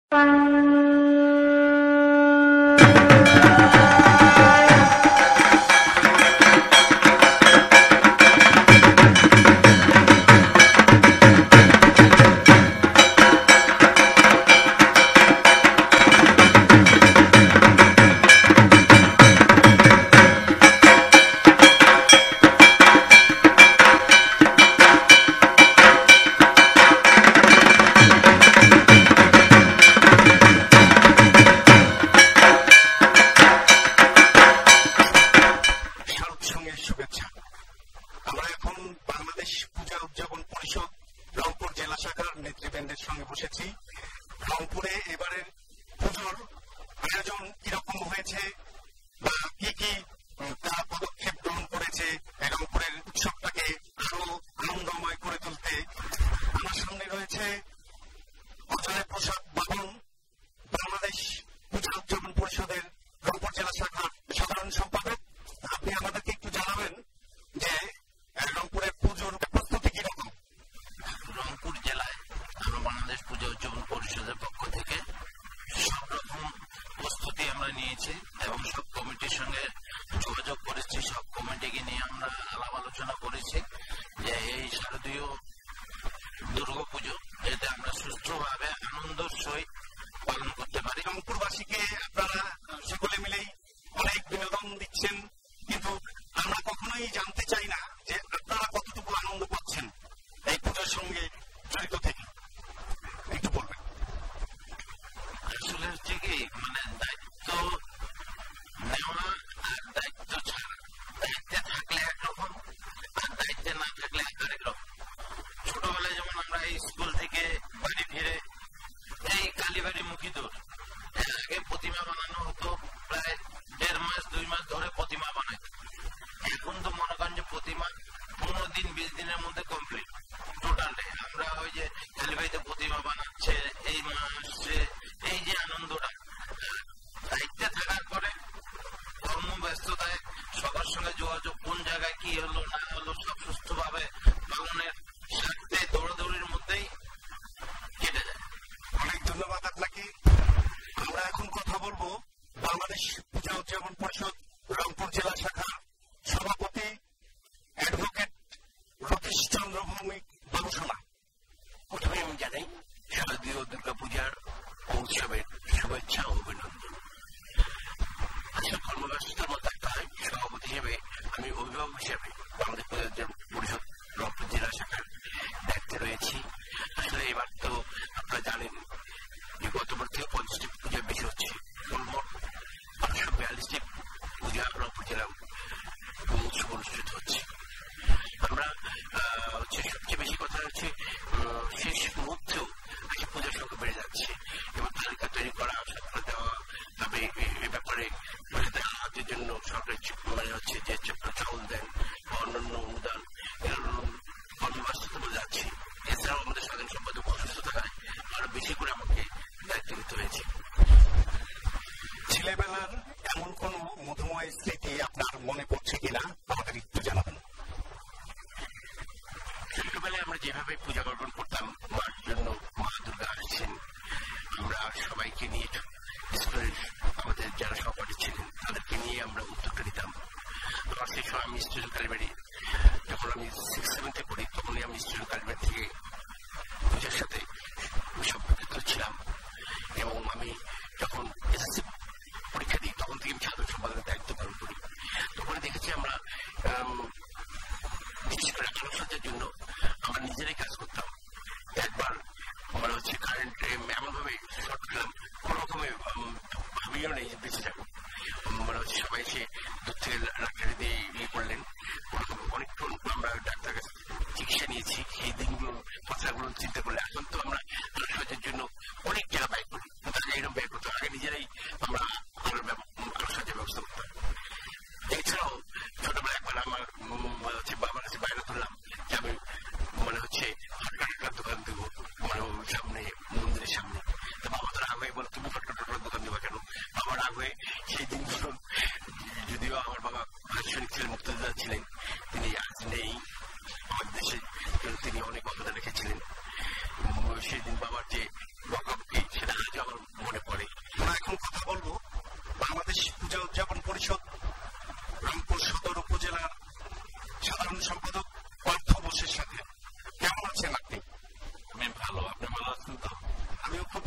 সেদিন বাবার যে বকাবকি সেটা আজ আমার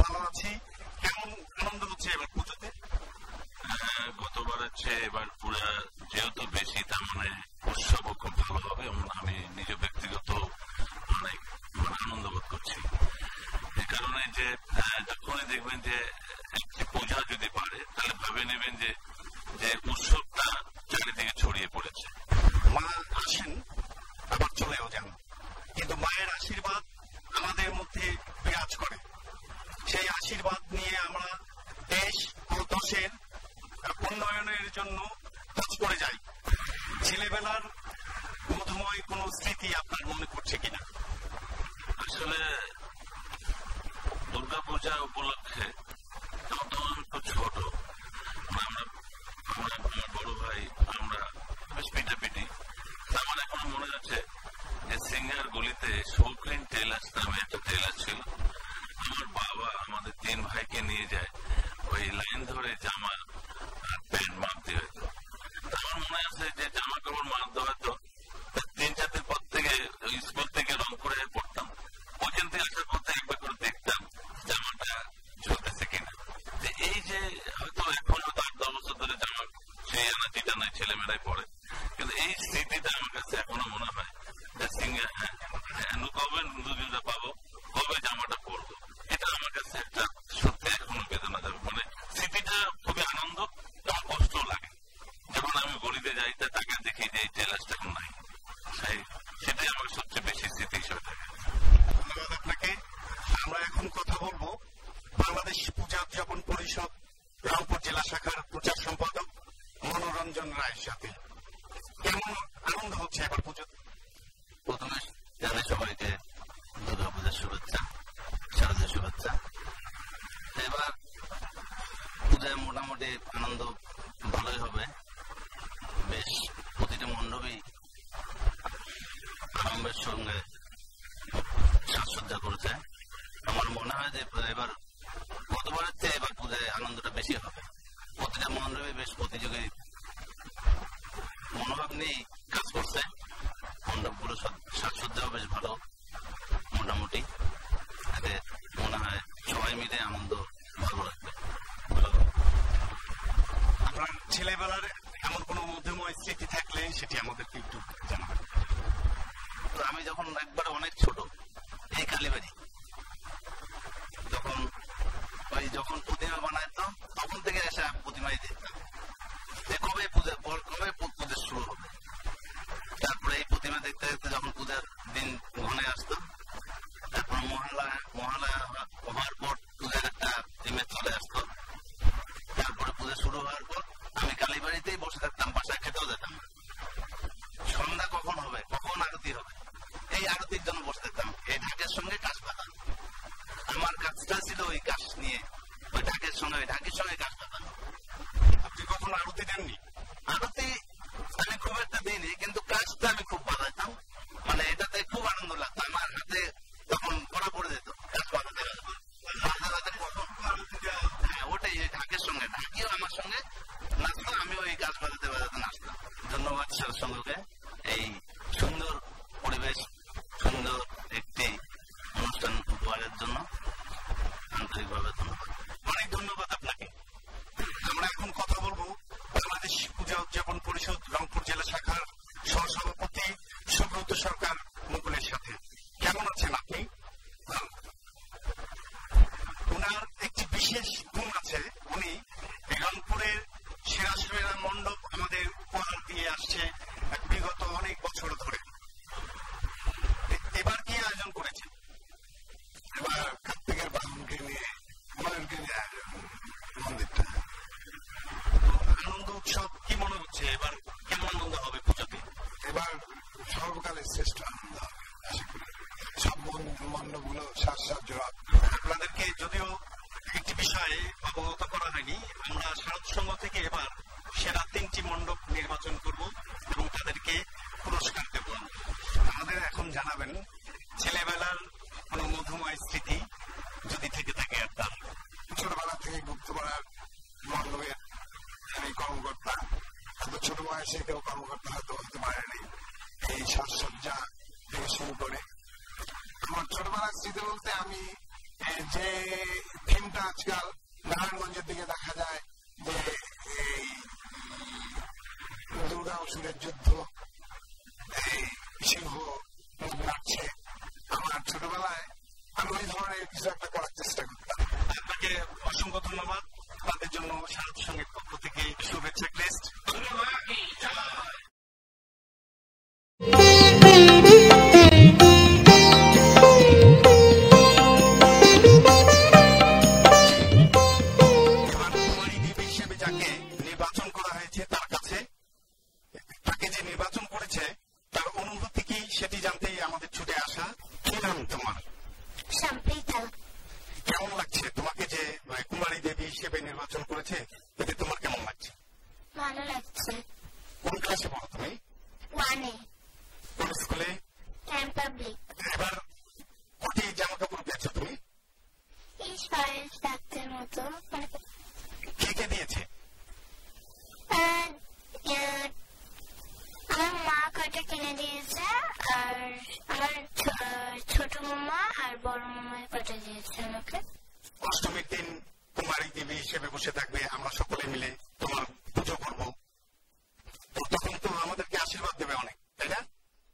ভালো আছি। কেমন আনন্দ হচ্ছে এবার পুজোতে? গতবারের চেয়ে এবার পুরো যেহেতু বেশি, তার মানে উৎসবও খুব ভালো হবে এবং আমি নিজে ব্যক্তিগত অনেক আনন্দ বোধ করছি। এই কারণে যে যখনই দেখবেন যে একটি পূজা যদি পারে তাহলে ভেবে নেবেন যে উৎসবটা চারিদিকে ছড়িয়ে পড়েছে। মা আসেন আবার চলেও যান, কিন্তু মায়ের আশীর্বাদ আমাদের মধ্যে বিরাজ করে। সেই আশীর্বাদ নিয়ে আমরা দেশ ও দেশের উন্নয়নের জন্য কাজ করে যাই। ছেলেবেলার মধুময় কোনো স্মৃতি আপনার মনে পড়ছে কিনা? আসলে দুর্গাপূজা উপলক্ষে তখন খুব ছোট, আমার বড় ভাই আমরা বেশ পিটাপিটি। আমার এখনো মনে আছে যে সিঙ্গার গলিতে শৌখিন টেলার্স নামে একটা টেলার ছিল। আমার বাবা আমাদের 3 ভাইকে নিয়ে যায়, ওই লাইন ধরে জামা আর প্যান্ট মাপতে হতো। আমার মনে আছে যে জামা কাপড় মাপ দেওয়া হতো 3-4 দিন পর থেকে স্কুল থেকে রংপুরে পড়তাম, ওখান থেকে আসার পর একবার করে দেখতাম জামাটা ঝুলতেছে কিনা। এই যে হয়তো এখন হয়তো 8-10 বছর ধরে জামা সেই আনা যেটা নয় ছেলেমেয়েরাই পড়ে, কিন্তু এই স্মৃতিটা আমার কাছে এখনো মনে হয় যে সিঙ্গার কবে দুদিনটা পাবো, কবে জামাটা পরবো, এটা আমার কাছে একটা সত্যি এখনো বেদনা যাবে। স্মৃতিটা খুবই আনন্দ এবং কষ্ট লাগে। যখন আমি গলিতে যাই তাকে দেখি যে এই টেলার্সটা এখন নাই, সেটাই আমার সবচেয়ে বেশি স্মৃতি হিসেবে থাকে। ধন্যবাদ আপনাকে। আমরা এখন কথা বলবো বাংলাদেশ পূজা উদযাপন পরিষদ রংপুর জেলা শাখার প্রচার সম্পাদক মনোরঞ্জন রায়ের সাথে। কেমন আনন্দ হচ্ছে এবার পুজোতে? প্রথমে জানাই সবাইকে দুর্গাপূজার শুভেচ্ছা, শারদীয় শুভেচ্ছা। এবার পূজায় মোটামুটি আনন্দ ভালোই হবে। বেশ প্রতিটি মণ্ডপই আনন্দের সঙ্গে সাজসজ্জা করেছে। আমার মনে হয় যে এবার গতবারের চেয়ে এবার পূজায় আনন্দটা বেশি হবে। প্রতিটা মণ্ডপে বেশ প্রতিযোগী মনোভাব নিয়ে কাজ করছে। মণ্ডপগুলো সাজসজ্জাও বেশ ভালো মোটামুটি। এতে মনে হয় সবাই মিলে আনন্দ ভালো লাগবে। আপনার ছেলেবেলার এমন কোনো মধ্যময় স্মৃতি থাকলে সেটি আমাদেরকে একটু জানাবেন। তো আমি যখন একবার অনেক ছোট, এই কালীবাড়ি যখন প্রতিমা বানাইতো তখন থেকে এসে প্রতিমাই দেখতাম যে কবে পূজা শুরু হবে। তারপরে এই প্রতিমা দেখতে দেখতে যখন পূজার দিন ঘনে আসতো, তারপর মহালয়া হওয়ার পর পূজার একটা ইমেজ চলে আসতো। তারপরে পূজা শুরু হওয়ার পর আমি কালীবাড়িতেই বসে থাকতাম, বাসায় খেতেও যেতাম। সন্ধ্যা কখন হবে, কখন আরতি হবে, এই আরতির জন্য বসে থাকতাম। এই ঢাকের সঙ্গে কাশ বাঁধানো, আমার কাজটা ছিল ওই কাশ নিয়ে, ওই ঢাকের সঙ্গে কাশ বাঁধানো। আপনি কখন আরতি দেননি? আরতি আমি খুব একটা দিইনি, কিন্তু কাজটা আমি খুব বাঁধাইতাম। এটাতে খুব আনন্দ লাগতো। আমার হাতে তখন পড়া পড়ে যেত কাজ বাঁধাতে। হ্যাঁ, ওটাই ঢাকের সঙ্গে, ঢাকিও আমার সঙ্গে নাচতো, আমি ওই কাজ বাঁধাতে নাচতাম। ধন্যবাদ স্যার সঙ্গে এই সুন্দর পরিবেশ, সুন্দর একটি অনুষ্ঠান উপহারের জন্য আন্তরিকভাবে ধন্যবাদ। অনেক ধন্যবাদ আপনাকে। আমরা এখন কথা বলবো বাংলাদেশ পূজা উদযাপন পরিষদ রংপুর জেলা শাখার সহসভাপতি সুব্রত সরকার মুকুলের সাথে। কেমন আছেন আপনি? ওনার একটি বিশেষ গুণ আছে, উনি রংপুরের সেরা সেরা মণ্ডপ আমাদের উপহার দিয়ে আসছে বিগত অনেক বছর ধরে। এবার কি আয়োজন করেছেন? এবার কার্তিকের বাহনকে নিয়ে মন্দিরটা আনন্দ উৎসব কি মনে হচ্ছে এবার কেমন আনন্দ হবে পুজোতে? এবার সর্বকালের শ্রেষ্ঠ আনন্দ হবে আশা করি। সব মণ্ডপগুলো সাজসজ্জা। আপনাদেরকে যদিও একটি বিষয়ে অবগত করা হয়নি, আমরা শারদ সংঘ থেকে এবার সেরা 3টি মণ্ডপ নির্বাচন করব এবং তাদেরকে পুরস্কার দেব। আমাদের এখন জানাবেন ছেলেবেলার কোন মধুময় স্মৃতি যদি থেকে থাকে আপনার। ছোটবেলা থেকে গুপ্তপাড়ার মণ্ডপের আমি কর্মকর্তা, এত ছোট বয়সে কেউ কর্মকর্তা হয়তো হতে পারেনি। এই সাজসজ্জা থেকে শুরু করে আমার ছোটবেলার স্মৃতি বলতে, আমি যে থিম আজকাল নারায়ণগঞ্জের দিকে দেখা যায় যে এই দুর্গা অসুরের যুদ্ধ, এই সিংহ নাচছে। আমার ছোটবেলায় আমি ওই ধরনের কিছু একটা করার চেষ্টা করতাম। আপনাকে অসংখ্য ধন্যবাদ। তাদের জন্য শারদ সঙ্গীত পক্ষ থেকে শুভেচ্ছা ক্রেস্ট। হিসেবে যাকে নির্বাচন করা হয়েছে তার কাছে, তাকে যে নির্বাচন করেছে তার অনুভূতি কি সেটি জানতেই আমাদের ছুটে আসা। কি নাম তোমার? সম্প্রীতা। কেমন লাগছে তোমাকে যে কুমারী দেবী হিসেবে নির্বাচন করেছে, এতে তোমার কেমন লাগছে? ভালো লাগছে। কোন ক্লাসে পড়ো তুমি? 1 এ। কোন স্কুলে? Camp public. এবার কটি জামা কাপড় পেয়েছো তুমি? এই ফরেস্ট ডাক্তার মতো। কে কে দিয়েছে? আমার মা কটা কিনে দিয়েছে, আর আমার ছোট মামা আর বড় মামা কটা দিয়েছে আমাকে। অষ্টমীর দিন কুমারী দেবী হিসেবে বসে থাকবে, আমরা সকলে মিলে তোমার পুজো করব, তখন তো আমাদেরকে আশীর্বাদ দেবে অনেক, তাই না?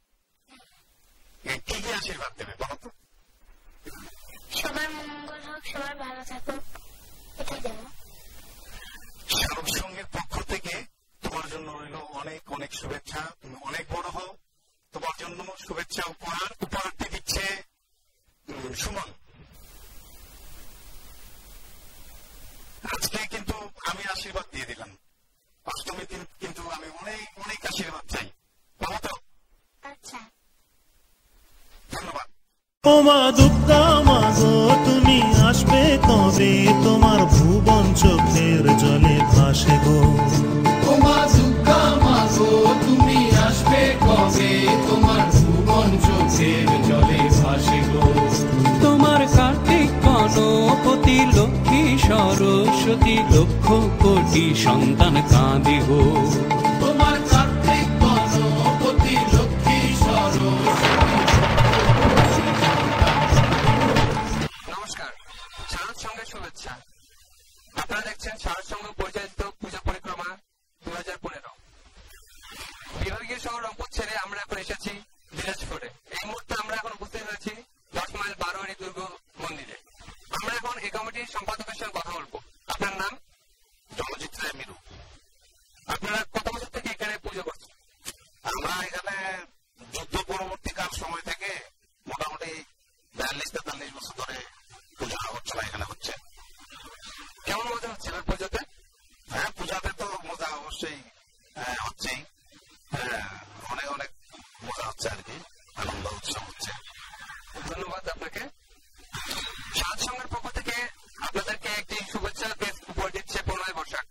কি কি আশীর্বাদ দেবে বলো তো? সবার মঙ্গল হোক, সবার ভালো থাকুক, এটাই দেবো। শারদ সঙ্গীর পক্ষ থেকে তোমার জন্য রইল অনেক অনেক শুভেচ্ছা। তুমি অনেক বড় হও, তোমার জন্য শুভেচ্ছা। উপহারটি দিচ্ছে সুমন। আজকে কিন্তু আমি আশীর্বাদ দিয়ে দিলাম, অষ্টমীর দিন কিন্তু আমি অনেক অনেক আশীর্বাদ চাই, বাবা তো? আচ্ছা, ধন্যবাদ। ও মা দুর্গা মা গো, তুমি আসবে কবে? তোমার ভুবন চোখের জলে ভাসে গো। ও মা দুর্গা মা গো, তুমি আসবে কবে? তোমার ভুবন চোখের জলে ভাসে গো। তোমার কার্তিক গণপতি লক্ষ্মী সরস্বতী লক্ষ কোটি সন্তান কাঁদে গো। তোমার কার্তিক গণপতি লক্ষ্মী সরস্বতী। নমস্কার, শারদ সঙ্গের শুভেচ্ছা। আপনারা দেখছেন শারদ সঙ্গ পরিচালিত পূজা পরিক্রমা 2015। বিভাগীয় শহর রংপুর ছেড়ে আমরা এখন এসেছি দিনাজপুরে। এই মুহূর্তে আমরা এখন উপস্থিত হয়েছি 10 মাইল বারোয়ারি দুর্গ মন্দিরে। আমরা এখন এই কমিটির সম্পাদকের সঙ্গে কথা বলবো। আপনার নাম? চলচ্চিত্র মিরু। আপনারা কত বছর থেকে এখানে পুজো করছেন? আমরা এখানে যুদ্ধ পরবর্তীকাল সময় থেকে মোটামুটি 42-43 বছর ধরে পূজা অর্চনা এখানে হচ্ছে। কেমন মজা হচ্ছে এবার পুজোতে? হ্যাঁ, পূজাতে তো মজা অবশ্যই হচ্ছেই। অনেক অনেক মজা হচ্ছে আর কি, আনন্দ উৎসব হচ্ছে। ধন্যবাদ আপনাকে। শারদ সঙ্গের পক্ষ থেকে আপনাদেরকে একটি শুভেচ্ছা উপহার দিচ্ছে প্রণয় বর্ষাক।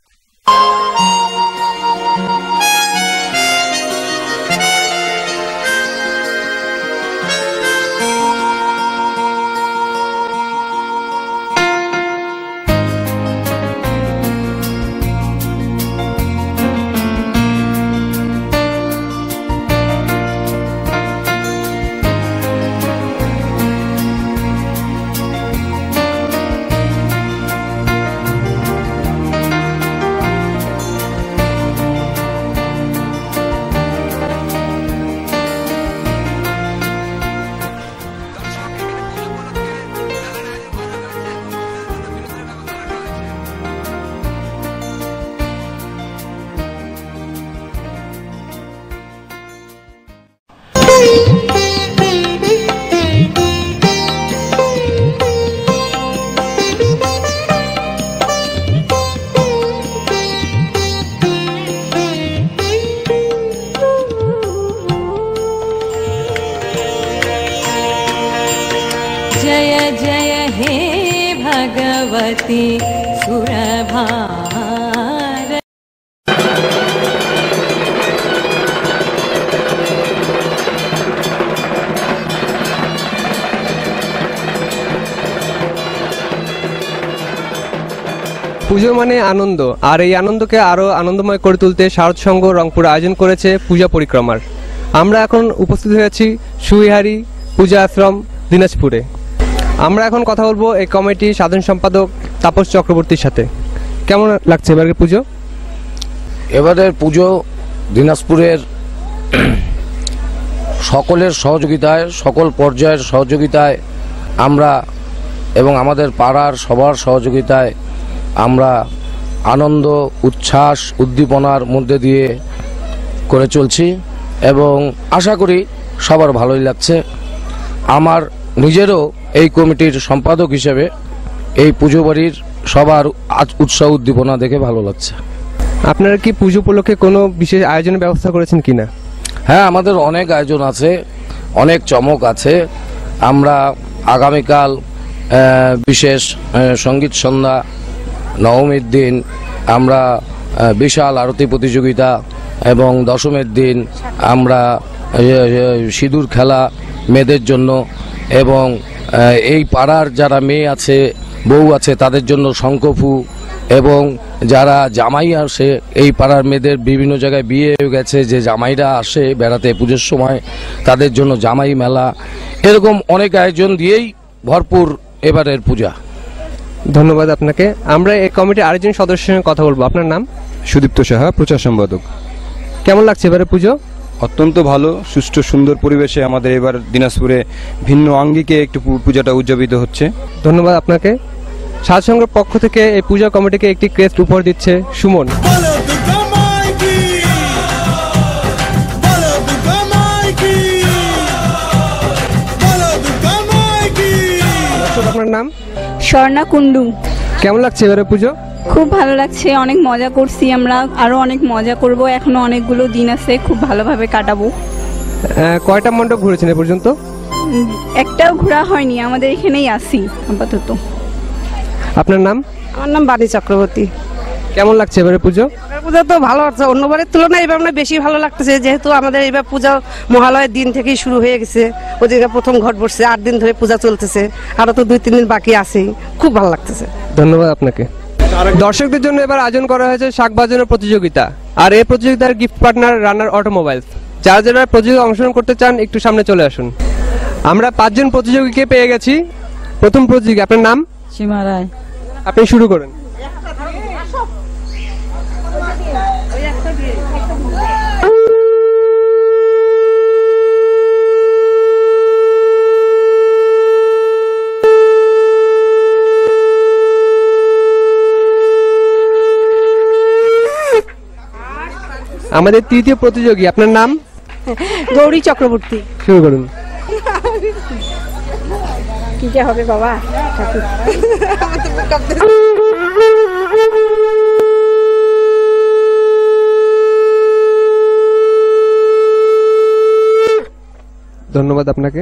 जय जय हे भगवती सुरभार। পুজো মানে আনন্দ, আর এই আনন্দকে আরো আনন্দময় করে তুলতে শারদ সংঘ রংপুর আয়োজন করেছে পূজা পরিক্রমার। আমরা এখন উপস্থিত হয়েছি সুইহারি পূজা আশ্রম দিনাজপুরে। আমরা এখন কথা বলবো এই কমিটির সাধারণ সম্পাদক তাপস চক্রবর্তীর সাথে। কেমন লাগছে এবারের পুজো? এবারের পুজো দিনাজপুরের সকলের সহযোগিতায়, সকল পর্যায়ের সহযোগিতায় আমরা এবং আমাদের পাড়ার সবার সহযোগিতায় আমরা আনন্দ, উচ্ছ্বাস, উদ্দীপনার মধ্যে দিয়ে করে চলছি এবং আশা করি সবার ভালোই লাগছে। আমার নিজেরও এই কমিটির সম্পাদক হিসেবে এই পুজো বাড়ির সবার উৎসাহ উদ্দীপনা দেখে ভালো লাগছে। আপনারা কি পুজো উপলক্ষে কোনো বিশেষ আয়োজনের ব্যবস্থা করেছেন কিনা? হ্যাঁ, আমাদের অনেক আয়োজন আছে, অনেক চমক আছে। আমরা আগামীকাল বিশেষ সঙ্গীত সন্ধ্যা, নবমীর দিন আমরা বিশাল আরতি প্রতিযোগিতা এবং দশমের দিন আমরা সিঁদুর খেলা মেয়েদের জন্য এবং এই পাড়ার যারা মেয়ে আছে, বউ আছে, তাদের জন্য শঙ্খফু এবং যারা জামাই আসে, এই পাড়ার মেয়েদের বিভিন্ন জায়গায় বিয়ে হয়ে গেছে, যে জামাইরা আসে বেড়াতে পুজোর সময়, তাদের জন্য জামাই মেলা, এরকম অনেক আয়োজন দিয়েই ভরপুর এবারের পূজা। ধন্যবাদ আপনাকে। আমরা এই কমিটির আরেকজন সদস্যের সঙ্গে কথা বলবো। আপনার নাম? সুদীপ্ত সাহা, প্রচার সম্পাদক। কেমন লাগছে এবারে পুজো? অত্যন্ত ভালো, সুষ্ঠু সুন্দর পরিবেশে আমাদের এবার দিনাজপুরে ভিন্ন আঙ্গিকে একটু পূজাটা উদযাপিত হচ্ছে। ধন্যবাদ আপনাকে। সাজ সংঘের পক্ষ থেকে এই পূজা কমিটিকে একটি ক্রেস্ট উপহার দিচ্ছে সুমন। আপনার নাম? স্বর্ণা কুন্ডু। কেমন লাগছে এবারে পুজো? খুব ভালো লাগছে, অনেক মজা করছি আমরা, আরো অনেক মজা করব, এখনো অনেকগুলো দিন আছে, খুব ভালোভাবে কাটাবো। কয়টা মণ্ডপ ঘুরেছেন এ পর্যন্ত? একটাও ঘোরা হয়নি, আমাদের এখানেই আসি আপাতত। আপনার নাম? আমার নাম বাণী চক্রবর্তী। কেমন লাগছে এবারে পুজো? পূজা তো ভালো লাগছে, অন্যবারের তুলনায় এবার আমরা বেশি ভালো লাগতেছে, যেহেতু আমাদের এবার পূজা মহালয়ের দিন থেকেই শুরু হয়ে গেছে। ওদিকে প্রথম ঘট বসছে, 8 দিন ধরে পূজা চলতেছে, আরো তো 2-3 দিন বাকি আছে, খুব ভালো লাগতেছে। ধন্যবাদ আপনাকে। দর্শকদের জন্য এবার আয়োজন করা হয়েছে শাক বাজানোর প্রতিযোগিতা, আর এই প্রতিযোগিতার গিফট পার্টনার রানার অটোমোবাইলস। যারা যারা প্রতিযোগিতা অংশগ্রহণ করতে চান একটু সামনে চলে আসুন। আমরা 5 জন প্রতিযোগীকে পেয়ে গেছি। প্রথম প্রতিযোগী, আপনার নাম? সীমা রায়। আপনি শুরু করেন। আমাদের তৃতীয় প্রতিযোগী, আপনার নাম? গৌরী চক্রবর্তী। শুরু করুন। কি যে হবে বাবা। ধন্যবাদ আপনাকে।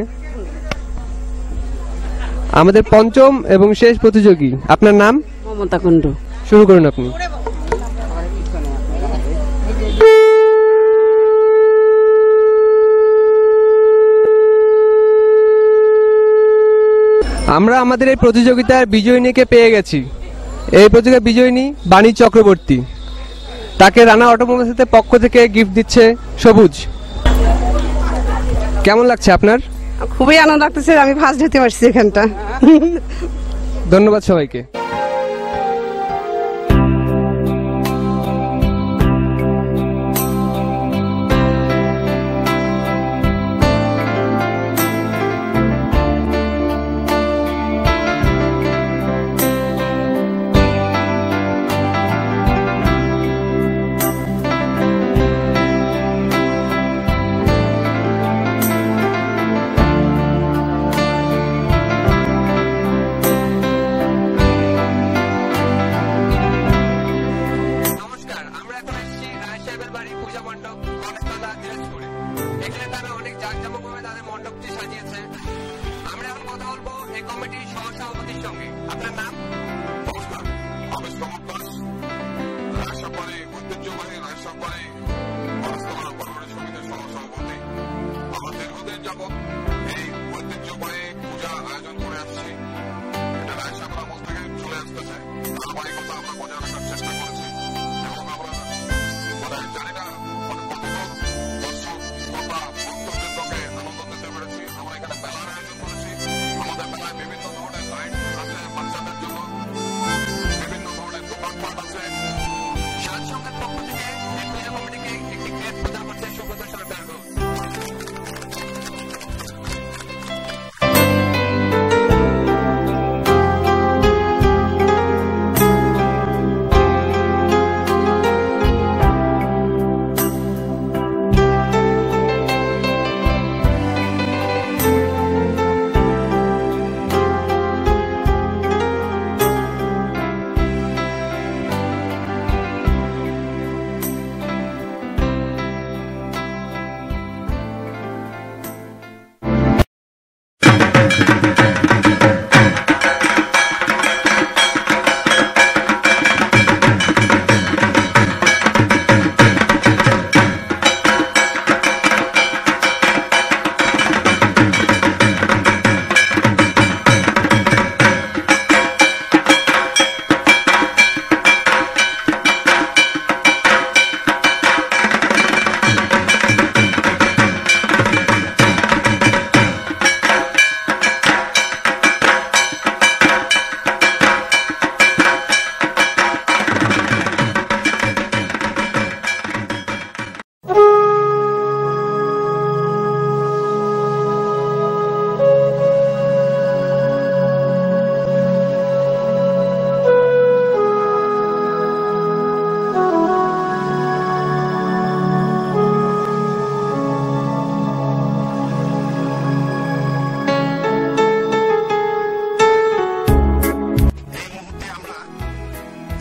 আমাদের পঞ্চম এবং শেষ প্রতিযোগী, আপনার নাম? মমতা কুন্ডু। শুরু করুন আপনি। আমরা আমাদের এই প্রতিযোগিতার বিজয়িনীকে পেয়ে গেছি। এই প্রতিযোগিতার বিজয়িনী বাণী চক্রবর্তী। তাকে রানা অটোমোবাইলসের পক্ষ থেকে গিফট দিচ্ছে সবুজ। কেমন লাগছে আপনার? খুবই আনন্দ লাগতেছে, আমি ফার্স্ট হতে পারছি এখানটা। ধন্যবাদ সবাইকে।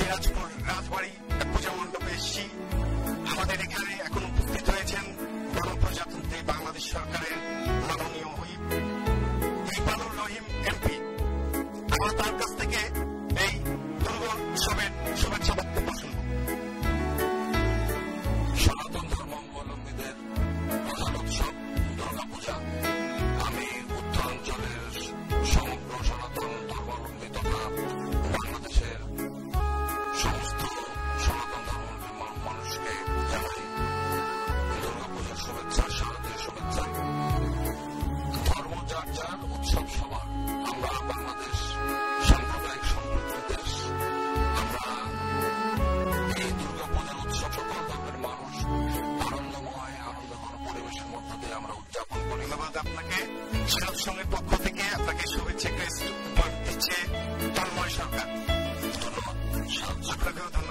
দিনাজপুর রাজবাড়ি পূজা মণ্ডপে এসেছি। আমাদের এখানে এখন উপস্থিত হয়েছেন গণপ্রজাতন্ত্রী বাংলাদেশ সরকারের মাননীয় হুইপ ইকবালুর রহিম এমপি। আমরা তার কাছ থেকে এই দুর্গোৎসবের শুভেচ্ছা বক্তব্য শুনব। সনাতন ধর্মাবলম্বীদের প্রধান উৎসব দুর্গাপূজা। আমি উত্তরাঞ্চলের সমগ্র সনাতন ধর্মাবলম্বী তথা বাংলাদেশের সমস্ত সনাতন ধর্মাবলম্বী মানুষকে জানাই দুর্গাপূজার শুভেচ্ছা, শারদীয় শুভেচ্ছা। ধর্ম যার যার, উৎসব সবার। আমরা বাংলাদেশ সাম্প্রদায়িক সম্প্রীতির দেশ। আমরা এই দুর্গাপূজার উৎসব সকল ধর্মের মানুষ আনন্দময় আনন্দঘন পরিবেশের মধ্য দিয়ে আমরা উদযাপন করি। ধন্যবাদ আপনাকে। শারদ সংঘের পক্ষ থেকে আপনাকে শুভেচ্ছা ক্রেস্ট উপহার দিচ্ছে তন্ময় সরকার। ধন্যবাদ। আপনাকেও ধন্যবাদ।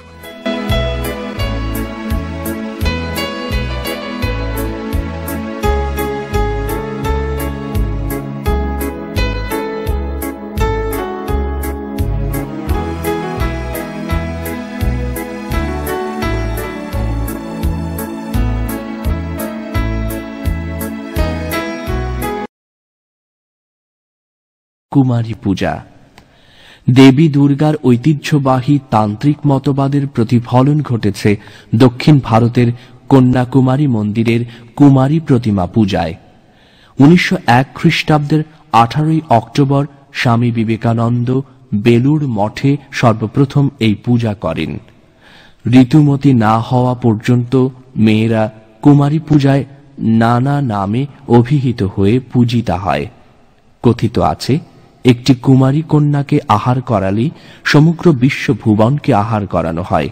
কুমারী পূজা দেবী দুর্গার ঐতিহ্যবাহী তান্ত্রিক মতবাদের প্রতিফলন ঘটেছে দক্ষিণ ভারতের কন্যাকুমারী মন্দিরের কুমারী প্রতিমা পূজায়। 1901 খ্রিস্টাব্দের 18 অক্টোবর স্বামী বিবেকানন্দ বেলুড় মঠে সর্বপ্রথম এই পূজা করেন। ঋতুমতী না হওয়া পর্যন্ত মেয়েরা কুমারী পূজায় নানা নামে অভিহিত হয়ে পূজিতা হয়। কথিত আছে, একটি কুমারী কন্যাকে আহার করালেই সমগ্র বিশ্ব ভুবনকে আহার করানো হয়।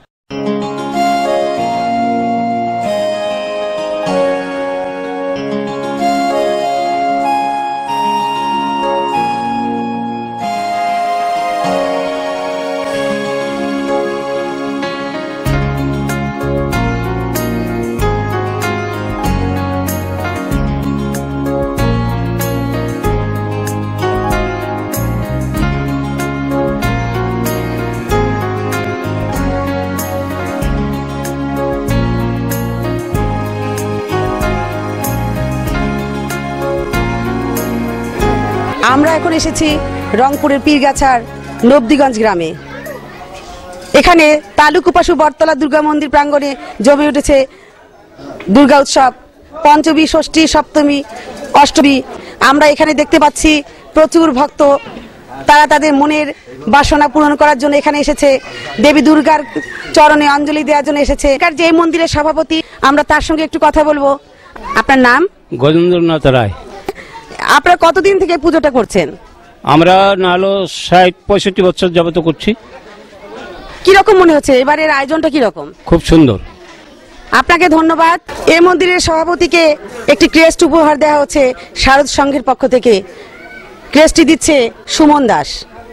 আমরা এখন এসেছি রংপুরের পীরগাছার নবদিগঞ্জ গ্রামে। এখানে তালুকুপাশু বটতলা দুর্গা মন্দির প্রাঙ্গণে জমে উঠেছে দুর্গা উৎসব। পঞ্চমী, ষষ্ঠী, সপ্তমী, অষ্টমী। আমরা এখানে দেখতে পাচ্ছি প্রচুর ভক্ত, তারা তাদের মনের বাসনা পূরণ করার জন্য এখানে এসেছে, দেবী দুর্গার চরণে অঞ্জলি দেওয়ার জন্য এসেছে। যে মন্দিরের সভাপতি, আমরা তার সঙ্গে একটু কথা বলবো। আপনার নাম? গজেন্দ্রনাথ রায়। আপনারা কতদিন থেকে পুজোটা করছেন? আমরা নাহলে 60-65 বছর যাবত করছি। কিরকম মনে হচ্ছে এবারের আয়োজনটা? কিরকম? খুব সুন্দর। আপনাকে ধন্যবাদ। এই মন্দিরের সভাপতিকে একটি ক্রেস্ট উপহার দেওয়া হচ্ছে শারদ সংঘের পক্ষ থেকে। ক্রেস্টটি দিচ্ছে সুমন দাস।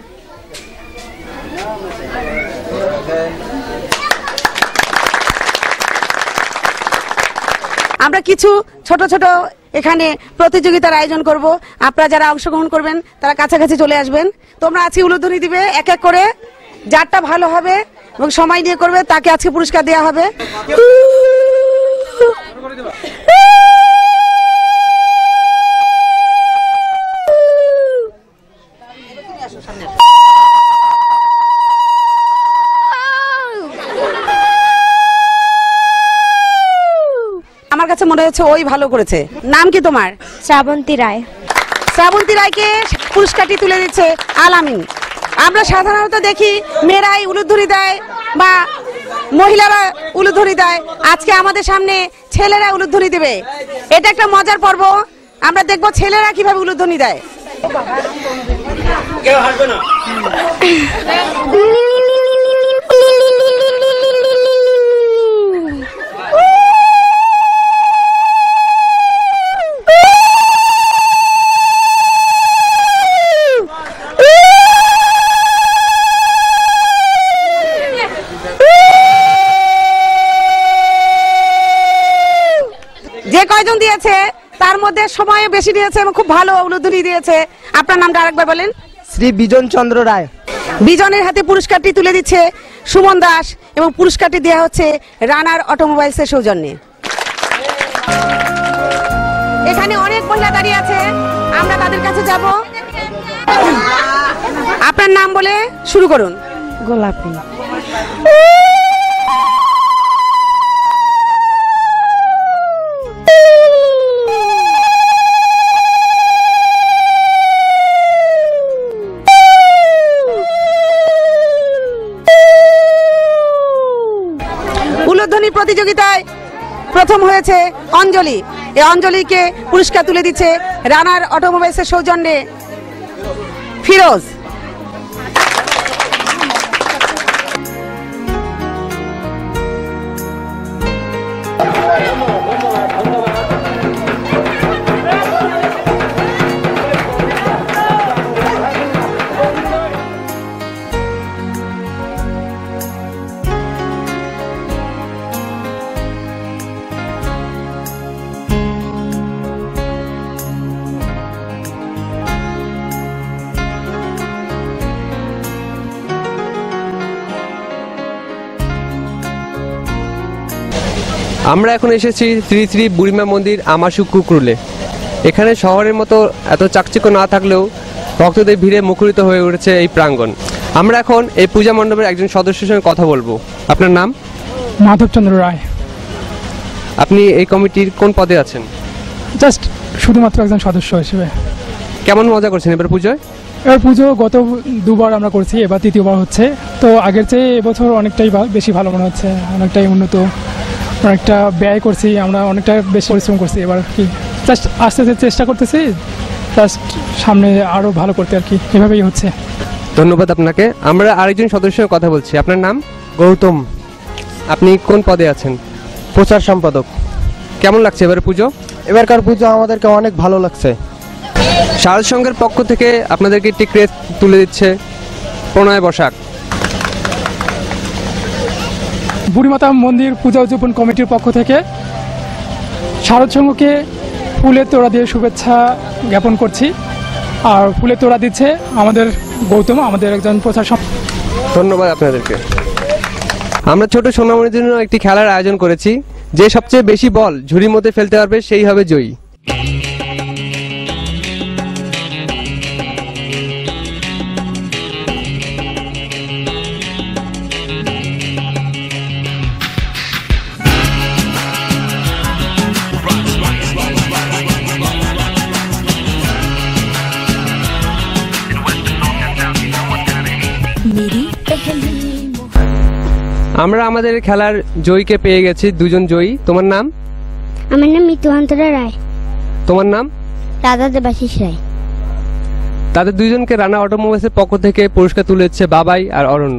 আমরা কিছু ছোট ছোট এখানে প্রতিযোগিতার আয়োজন করব। আপনারা যারা অংশগ্রহণ করবেন তারা কাছাকাছি চলে আসবেন। তোমরা আজকে উলুধ্বনি দিবে এক এক করে। যারটা ভালো হবে এবং সময় নিয়ে করবে তাকে আজকে পুরস্কার দেওয়া হবে। আমার কাছে মনে হচ্ছে ওই ভালো করেছে। নাম কি তোমার? শ্রাবন্তী রায়। শ্রাবন্তী রায়কে পুরস্কারটি তুলে দিচ্ছে আলামিন। আমরা সাধারণত দেখি মেয়েরাই উলুধ্বনি দেয় বা মহিলারা উলুধ্বনি দেয়, আজকে আমাদের সামনে ছেলেরা উলুধ্বনি দেবে। এটা একটা মজার পর্ব। আমরা দেখবো ছেলেরা কিভাবে উলুধ্বনি দেয়। কেউ হাসবে না। কয়জন দিয়েছে তার মধ্যে সময় বেশি দিয়েছে এবং খুব ভালো উলুধ্বনি দিয়েছে। আপনার নামটা আরেকবার বলেন। শ্রী বিজন চন্দ্র রায়। বিজনের হাতে পুরস্কারটি তুলে দিচ্ছে সুমন দাস এবং পুরস্কারটি দেওয়া হচ্ছে রানার অটোমোবাইলসের সৌজন্যে। এখানে অনেক মহিলা দাঁড়িয়ে আছে, আমরা তাদের কাছে যাব। আপনার নাম বলে শুরু করুন। গোলাপি। উলুধ্বনি প্রতিযোগিতায় প্রথম হয়েছে অঞ্জলি। এই অঞ্জলিকে পুরস্কার তুলে দিচ্ছে রানার অটোমোবাইলসের সৌজন্যে ফিরোজ। আমরা এখন এসেছি শ্রী শ্রী বুড়িমা মন্দির আমাশু কুকরুলে। এখানে শহরের মতো এত চাকচিক্য না থাকলেও ভক্তদের ভিড়ে মুখরিত হয়ে উঠেছে এই প্রাঙ্গণ। আমরা এখন এই পূজা মণ্ডপের একজন সদস্যের সঙ্গে কথা বলবো। আপনার নাম? মাধবচন্দ্র রায়। আপনি এই কমিটির কোন পদে আছেন? জাস্ট শুধুমাত্র একজন সদস্য হিসেবে। কেমন মজা করছেন এবার পুজোয়? এবার পুজো গত দুবার আমরা করছি, এবার তৃতীয়বার হচ্ছে। তো আগের চেয়ে এবছর অনেকটাই বেশি ভালো মনে হচ্ছে, অনেকটাই উন্নত, অনেকটা ব্যয় করছি আমরা, অনেকটা বেশি পরিশ্রম করছি। এবার কি জাস্ট আস্তে আস্তে চেষ্টা করতেছি, জাস্ট সামনে আরও ভালো করতে আর কি, এভাবেই হচ্ছে। ধন্যবাদ আপনাকে। আমরা আরেকজন সদস্যের কথা বলছি। আপনার নাম? গৌতম। আপনি কোন পদে আছেন? প্রচার সম্পাদক। কেমন লাগছে এবার পুজো? এবারকার পুজো আমাদেরকে অনেক ভালো লাগছে। শারদ সংঘের পক্ষ থেকে আপনাদেরকে একটি ক্রেস্ট তুলে দিচ্ছে প্রণয় বসাক। বুড়িমাতা মন্দির পূজা উদযাপন কমিটির পক্ষ থেকে শারদ সংঘকে ফুলের তোড়া দিয়ে শুভেচ্ছা জ্ঞাপন করছি। আর ফুলের তোড়া দিচ্ছে আমাদের গৌতম, আমাদের একজন প্রচার। ধন্যবাদ আপনাদেরকে। আমরা ছোট সোনামণির জন্য একটি খেলার আয়োজন করেছি। যে সবচেয়ে বেশি বল ঝুড়ির মধ্যে ফেলতে পারবে সেই হবে জয়ী। আমরা আমাদের খেলার জয়ীকে পেয়ে গেছি, দুজন জয়ী। তোমার নাম? আমার নাম মিতুয়ান্তরা রায়। তোমার নাম? রাধা দেবাশিস রায়। তাদের দুইজনকে রানা অটোমোবাইলসের পক্ষ থেকে পুরস্কার তুলে দিচ্ছে বাবাই আর অরণ্য।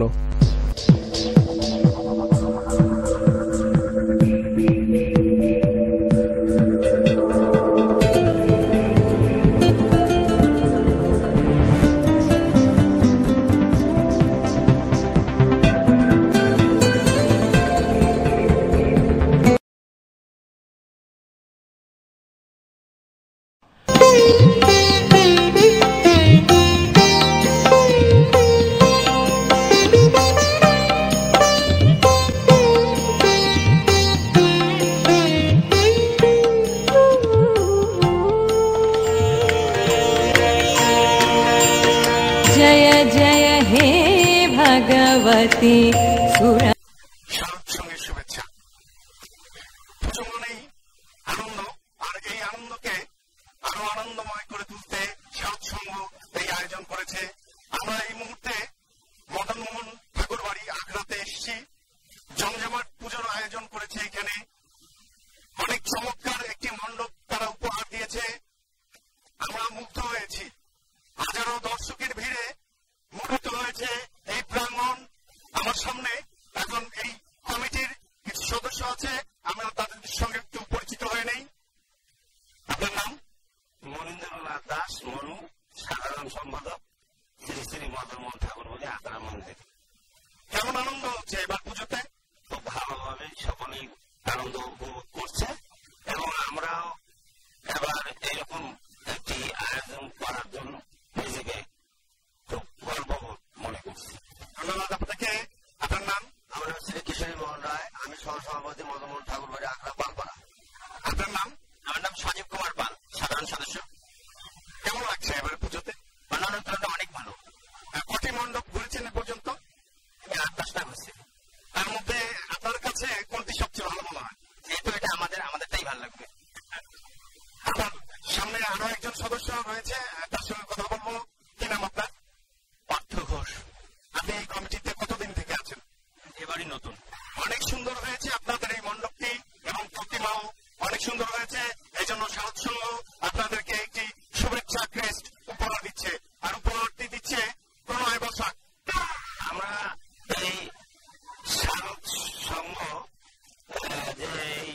ভগবতী সুরা। শারদ সঙ্গীর শুভেচ্ছা। পুজো মানেই আনন্দ, আর এই আনন্দকে আরো আনন্দময় করে তুলতে শারদ সংঘ এই আয়োজন করেছে। আমরা এই মুহূর্তে মদন মোহন ঠাকুর বাড়ি আগ্রাতে এসেছি। জমজমাট পুজোর আয়োজন করেছে এখানে। অনেক চমৎকার একটি মণ্ডপ তারা উপহার দিয়েছে। আমরা মুগ্ধ হয়েছি। হাজারো দর্শকের ভিড়ে মুখরিত হয়েছে এই প্রাঙ্গণ। আমার সামনে এখন এই কমিটির কিছু সদস্য আছে, আমরা তাদের সঙ্গে একটু পরিচিত হয়ে নেই। আপনার নাম? মনীন্দ্রনাথ দাস মনু, সাধারণ সম্পাদক, শ্রী শ্রী মদন মোহন ঠাকুর বাড়ি আগ্রা মন্দির। কেমন আনন্দ হচ্ছে এবার পুজোতে? খুব ভালোভাবে সকলেই আনন্দ উপভোগ করছে এবং আমরাও এবার এরকম একটি আয়োজন করার জন্য নিজেকে খুব গর্ববোধ মনে করছি। ধন্যবাদ আপনাকে। আপনার নাম? হচ্ছে। তার মধ্যে আপনার কাছে কোনটি সবচেয়ে ভালো মনে হয়? যেহেতু এটা আমাদেরটাই ভালো লাগবে। আপনার সামনে আরো একজন সদস্য রয়েছে, তার সঙ্গে কথা বলবো। কি নাম আপনার? পার্থ ঘোষ। আপনি এই কমিটিতে কতদিন থেকে আছেন? এবারই নতুন। অনেক সুন্দর হয়েছে আপনাদের এই মণ্ডপটি এবং প্রতিমাও অনেক সুন্দর হয়েছে। এই জন্য শারদ সংঘ আপনাদেরকে একটি শুভেচ্ছা ক্রেস্ট উপহার দিচ্ছে, আর উপহারটি দিচ্ছে প্রণয় বসাক। আমরা এই শারদ সংঘ যে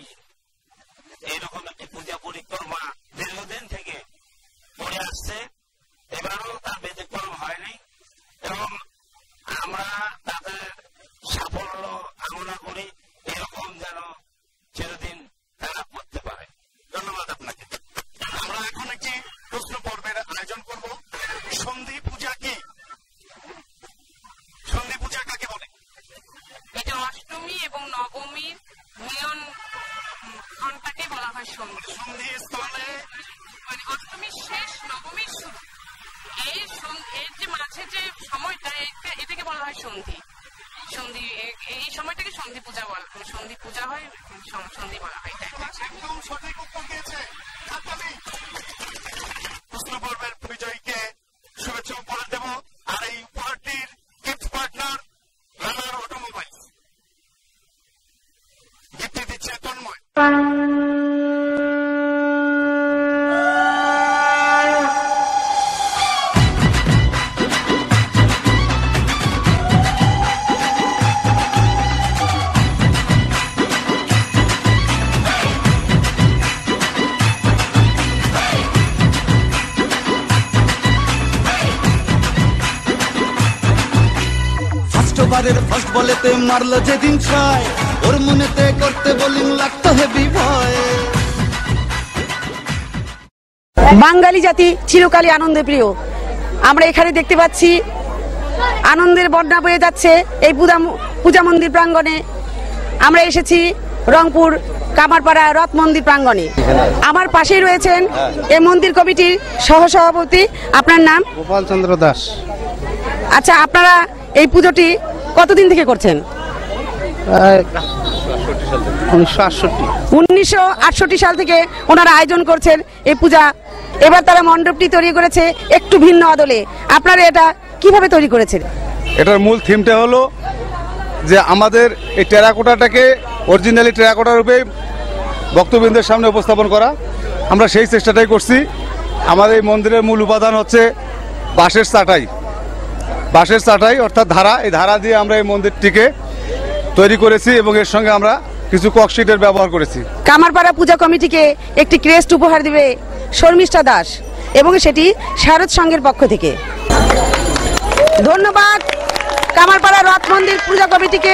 এইরকম একটি পূজা পরিক্রমা দীর্ঘদিন থেকে করে আসছে, এবারও তার ব্যতিক্রম হয়নি এবং আমরা তাদের সাফল্য কামনা করি, এরকম যেন চিরদিন তারা করতে পারে। ধন্যবাদ আপনাকে। আমরা এখন একটি প্রশ্ন পর্বের আয়োজন করব। সন্ধি পূজা কি? সন্ধি পূজা কাকে বলে? এটা অষ্টমী এবং নবমীর মিলন ঘন্টাকে বলা হয় সন্ধি। সন্ধি স্থলে মানে অষ্টমীর শেষ নবমীর শুরু, এর যে মাঝে যে সময়টা এটাকে বলা হয় সন্ধি। সন্ধি এই সময়টাকে সন্ধি পূজা বলা, সন্ধি পূজা হয়, সন্ধি বলা হয়। একদম সঠিক উত্তর দিয়েছে। প্রশ্ন পর্বের বিজয়ীকে শুভেচ্ছা উপহার দেব, আর এই উপহারটির গিফট পার্টনার রানার অটোমোবাইল। গিফটটি দিচ্ছে তন্ময়। ওভারের ফার্স্ট বলেতে মারলো যেদিন ছয়, ওর মনেতে করতে বোলিং লাগতো হেভি ভয়। বাঙালি জাতি চিরকালই আনন্দে প্রিয়। আমরা এখানে দেখতে পাচ্ছি আনন্দের বন্যা বয়ে যাচ্ছে এই পূজা মন্দির প্রাঙ্গণে। আমরা এসেছি রংপুর কামারপাড়া রথ মন্দির প্রাঙ্গণে। আমার পাশেই রয়েছেন এই মন্দির কমিটির সহসভাপতি। আপনার নাম? গোপাল চন্দ্র দাস। আচ্ছা, আপনারা এই পুজোটি কতদিন থেকে করছেন? 1968 সাল থেকে ওনারা আয়োজন করছেন এই পূজা। এবার তারা মণ্ডপটি তৈরি করেছে একটু ভিন্ন আদলে। আপনারা এটা কিভাবে তৈরি করেছেন? এটার মূল থিমটা হলো যে আমাদের এই টেরাকোটাটাকে অরিজিনালি টেরাকোটা রূপে ভক্তবৃন্দের সামনে উপস্থাপন করা। আমরা সেই চেষ্টাটাই করছি। আমাদের এই মন্দিরের মূল উপাদান হচ্ছে বাঁশের চাটাই অর্থাৎ ধারা। এই ধারা দিয়ে আমরা এই মন্দিরটিকে তৈরি করেছি এবং এর সঙ্গে আমরা কিছু ককশিটের ব্যবহার করেছি। কামারপাড়া পূজা কমিটিকে একটি ক্রেস্ট উপহার দিবে শর্মিষ্ঠা দাস এবং সেটি শারদ সংঘের পক্ষ থেকে। ধন্যবাদ কামারপাড়া রথ মন্দির পূজা কমিটিকে।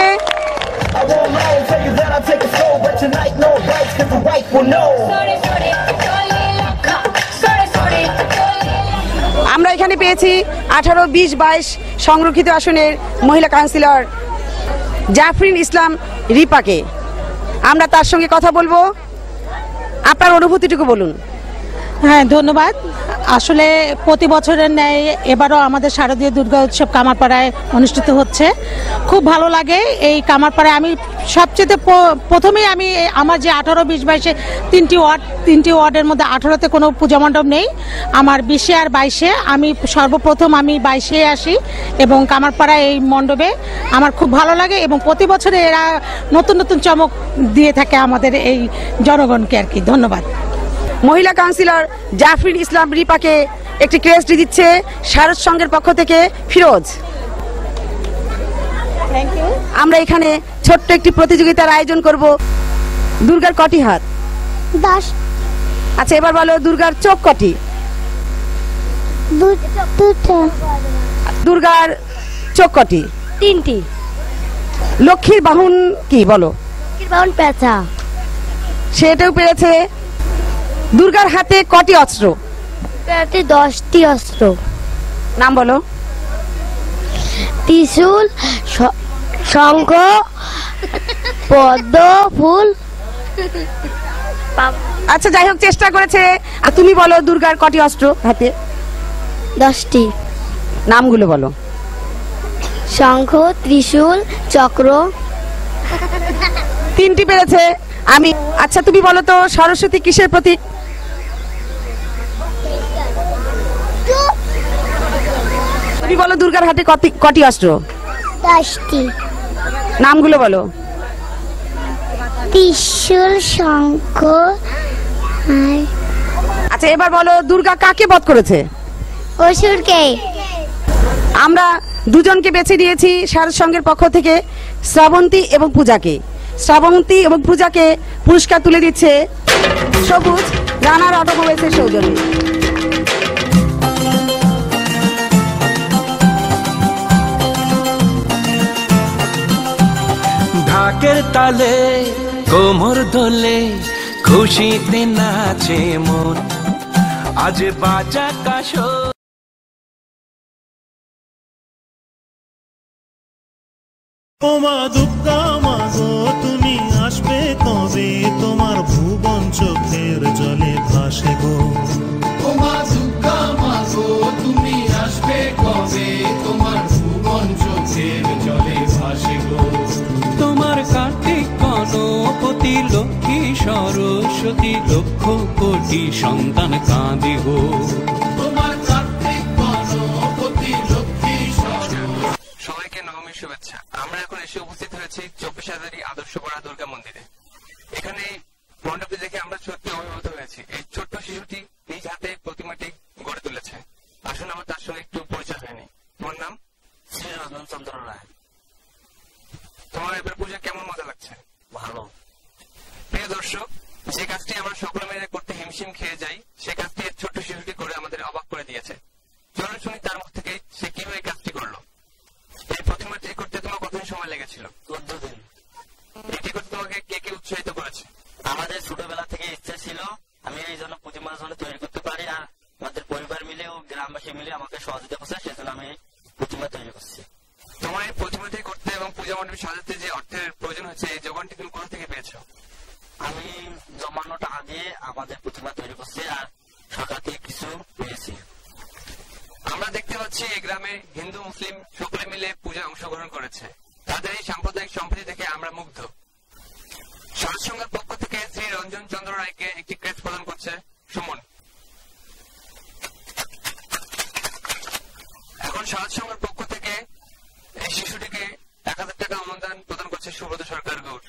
আমরা এখানে পেয়েছি 18, 20, 22 সংরক্ষিত আসনের মহিলা কাউন্সিলর জাফরিন ইসলাম রিপাকে। আমরা তার সঙ্গে কথা বলবো। আপনার অনুভূতিটুকু বলুন। হ্যাঁ, ধন্যবাদ। আসলে প্রতি বছরের ন্যায় এবারও আমাদের শারদীয় দুর্গা উৎসব কামারপাড়ায় অনুষ্ঠিত হচ্ছে। খুব ভালো লাগে এই কামারপাড়ায়। আমি সবচেয়ে প্রথমেই আমি আমার যে 18, 20, 22 তিনটি ওয়ার্ডের মধ্যে 18তে কোনো পূজা মণ্ডপ নেই। আমার 20 আর 22 আমি সর্বপ্রথম 22 আসি এবং কামারপাড়ায় এই মণ্ডপে আমার খুব ভালো লাগে এবং প্রতি বছরে এরা নতুন নতুন চমক দিয়ে থাকে আমাদের এই জনগণকে আর কি। ধন্যবাদ। মহিলা কাউন্সিলর জাফরিন ইসলাম রিপাকে একটি ক্রেস্ট দিচ্ছে শারদ সংঘের পক্ষ থেকে ফিরোজ। আমরা এখানে ছোট্ট একটি প্রতিযোগিতার আয়োজন করব। দুর্গার কটি হাত? 10। আচ্ছা, এবার বলো দুর্গার চোখ কটি? 2টা। দুর্গার চোখ কটি? 3টি। লক্ষ্মীর বাহন কি বলো? লক্ষ্মীর বাহন পেঁচা। সেটাও পেরেছে। দুর্গার হাতে কটি অস্ত্র? 10টি অস্ত্র। নাম বলো। ত্রিশূল, শঙ্খ, পদ্ম ফুল। আচ্ছা, যাই হোক, চেষ্টা করেছে। আর তুমি বলো দুর্গার কটি অস্ত্র হাতে? 10টি। নামগুলো বলো। শঙ্খ, ত্রিশূল, চক্র। 3টি পেরেছে। আমি আচ্ছা তুমি বলো তো সরস্বতী কিসের প্রতীক? তুমি বলো দুর্গার হাতে কটি অস্ত্র? 10টি। নামগুলো বলো। ত্রিশূল, শঙ্খ। আচ্ছা এবার বলো দুর্গা কাকে বধ করেছে? অসুরকে। আমরা দুজনকে বেছে নিয়েছি শারদ সংঘের পক্ষ থেকে, শ্রাবন্তী এবং পূজাকে। শ্রাবন্তী এবং পূজাকে পুরস্কার তুলে দিচ্ছে সবুজ রানার অটোমোবাইলসের সৌজন্যে। ঢাকের তালে কোমর দোলে খুশিতে নাচে মন, আজ বাজা কাশো। ও মা দুর্গা মা গো তুমি আসবে কবে, তোমার ভুবন চোখের জলে ভাসে গো। ও মা দুর্গা মা গো তুমি আসবে কবে, তোমার ভুবন চোখের জলে ভাসে গো। তোমার কার্তিক গণপতি লক্ষ্মী সরস্বতী লক্ষ কোটি সন্তান কাঁদে গো। তোমার কার্তিক গণপতি লক্ষ্মী সবাইকে নবমীর শুভেচ্ছা। আমরা এখন এসে উপস্থিত হয়েছি 24,000 আদর্শপাড়া দুর্গা মন্দিরে। এখানে মণ্ডপটি দেখে আমরা সত্যি অভিভূত হয়েছি। এই ছোট্ট শিশুটি নিজ হাতে প্রতিমাটি গড়ে তুলেছে। আসুন আমার তার সঙ্গে একটু পরিচয় হয়নি। তোমার নাম? শ্রী রঞ্জন চন্দ্র রায়। তোমার এবার পূজা কেমন মজা লাগছে? ভালো। প্রিয় দর্শক, যে কাজটি আমরা সকলে মিলে করতে হিমশিম খেয়ে যাই, সে কাজটি ছোট্ট শিশুটি করে আমাদের অবাক করে দিয়েছে। চলুন শুনি তার মুখ থেকে সে কিভাবে কাজটি করলো। এই প্রতিমাটি করতে তোমার কতদিন সময় লেগেছিল? 14 দিন। এটি করতে তোমাকে কে কে উৎসাহিত করেছে? আমাদের ছোটবেলা থেকে ইচ্ছা ছিল আমি এই জন্য প্রতিমা যেন তৈরি করতে পারি, আর আমাদের পরিবার মিলে ও গ্রামবাসী মিলে আমাকে সহযোগিতা করছে, সেজন্য আমি প্রতিমা তৈরি করছি। তোমার এই প্রতিমাটি করতে এবং পূজা মণ্ডপ সাজাতে যে অর্থের প্রয়োজন হচ্ছে, এই যোগানটি তুমি কোথা থেকে পেয়েছো? আমি জমানো টাকা দিয়ে আমাদের প্রতিমা তৈরি করছি, আর সরকার থেকে কিছু পেয়েছি। আমরা দেখতে পাচ্ছি এই গ্রামে হিন্দু মুসলিম সকলে মিলে পূজায় অংশগ্রহণ করেছে। তাদের এই সাম্প্রদায়িক সম্প্রীতি দেখে আমরা মুগ্ধ। শারদ সংঘের পক্ষ থেকে শ্রী রঞ্জন চন্দ্র রায়কে একটি ক্রেস্ট প্রদান করছে সুমন। এখন শারদ সংঘের পক্ষ থেকে এই শিশুটিকে 1000 টাকা অনুদান প্রদান করছে সুব্রত সরকার গৌড়।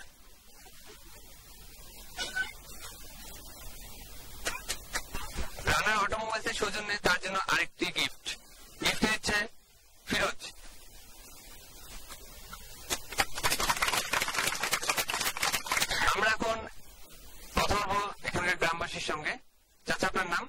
রানা অটোমোবাইলসের সৌজন্যে তার জন্য আরেকটি গিফট দিচ্ছে ফিরোজ। আমরা এখন কথা বলবো এখানকার গ্রামবাসীর সঙ্গে। চাচা আপনার নাম?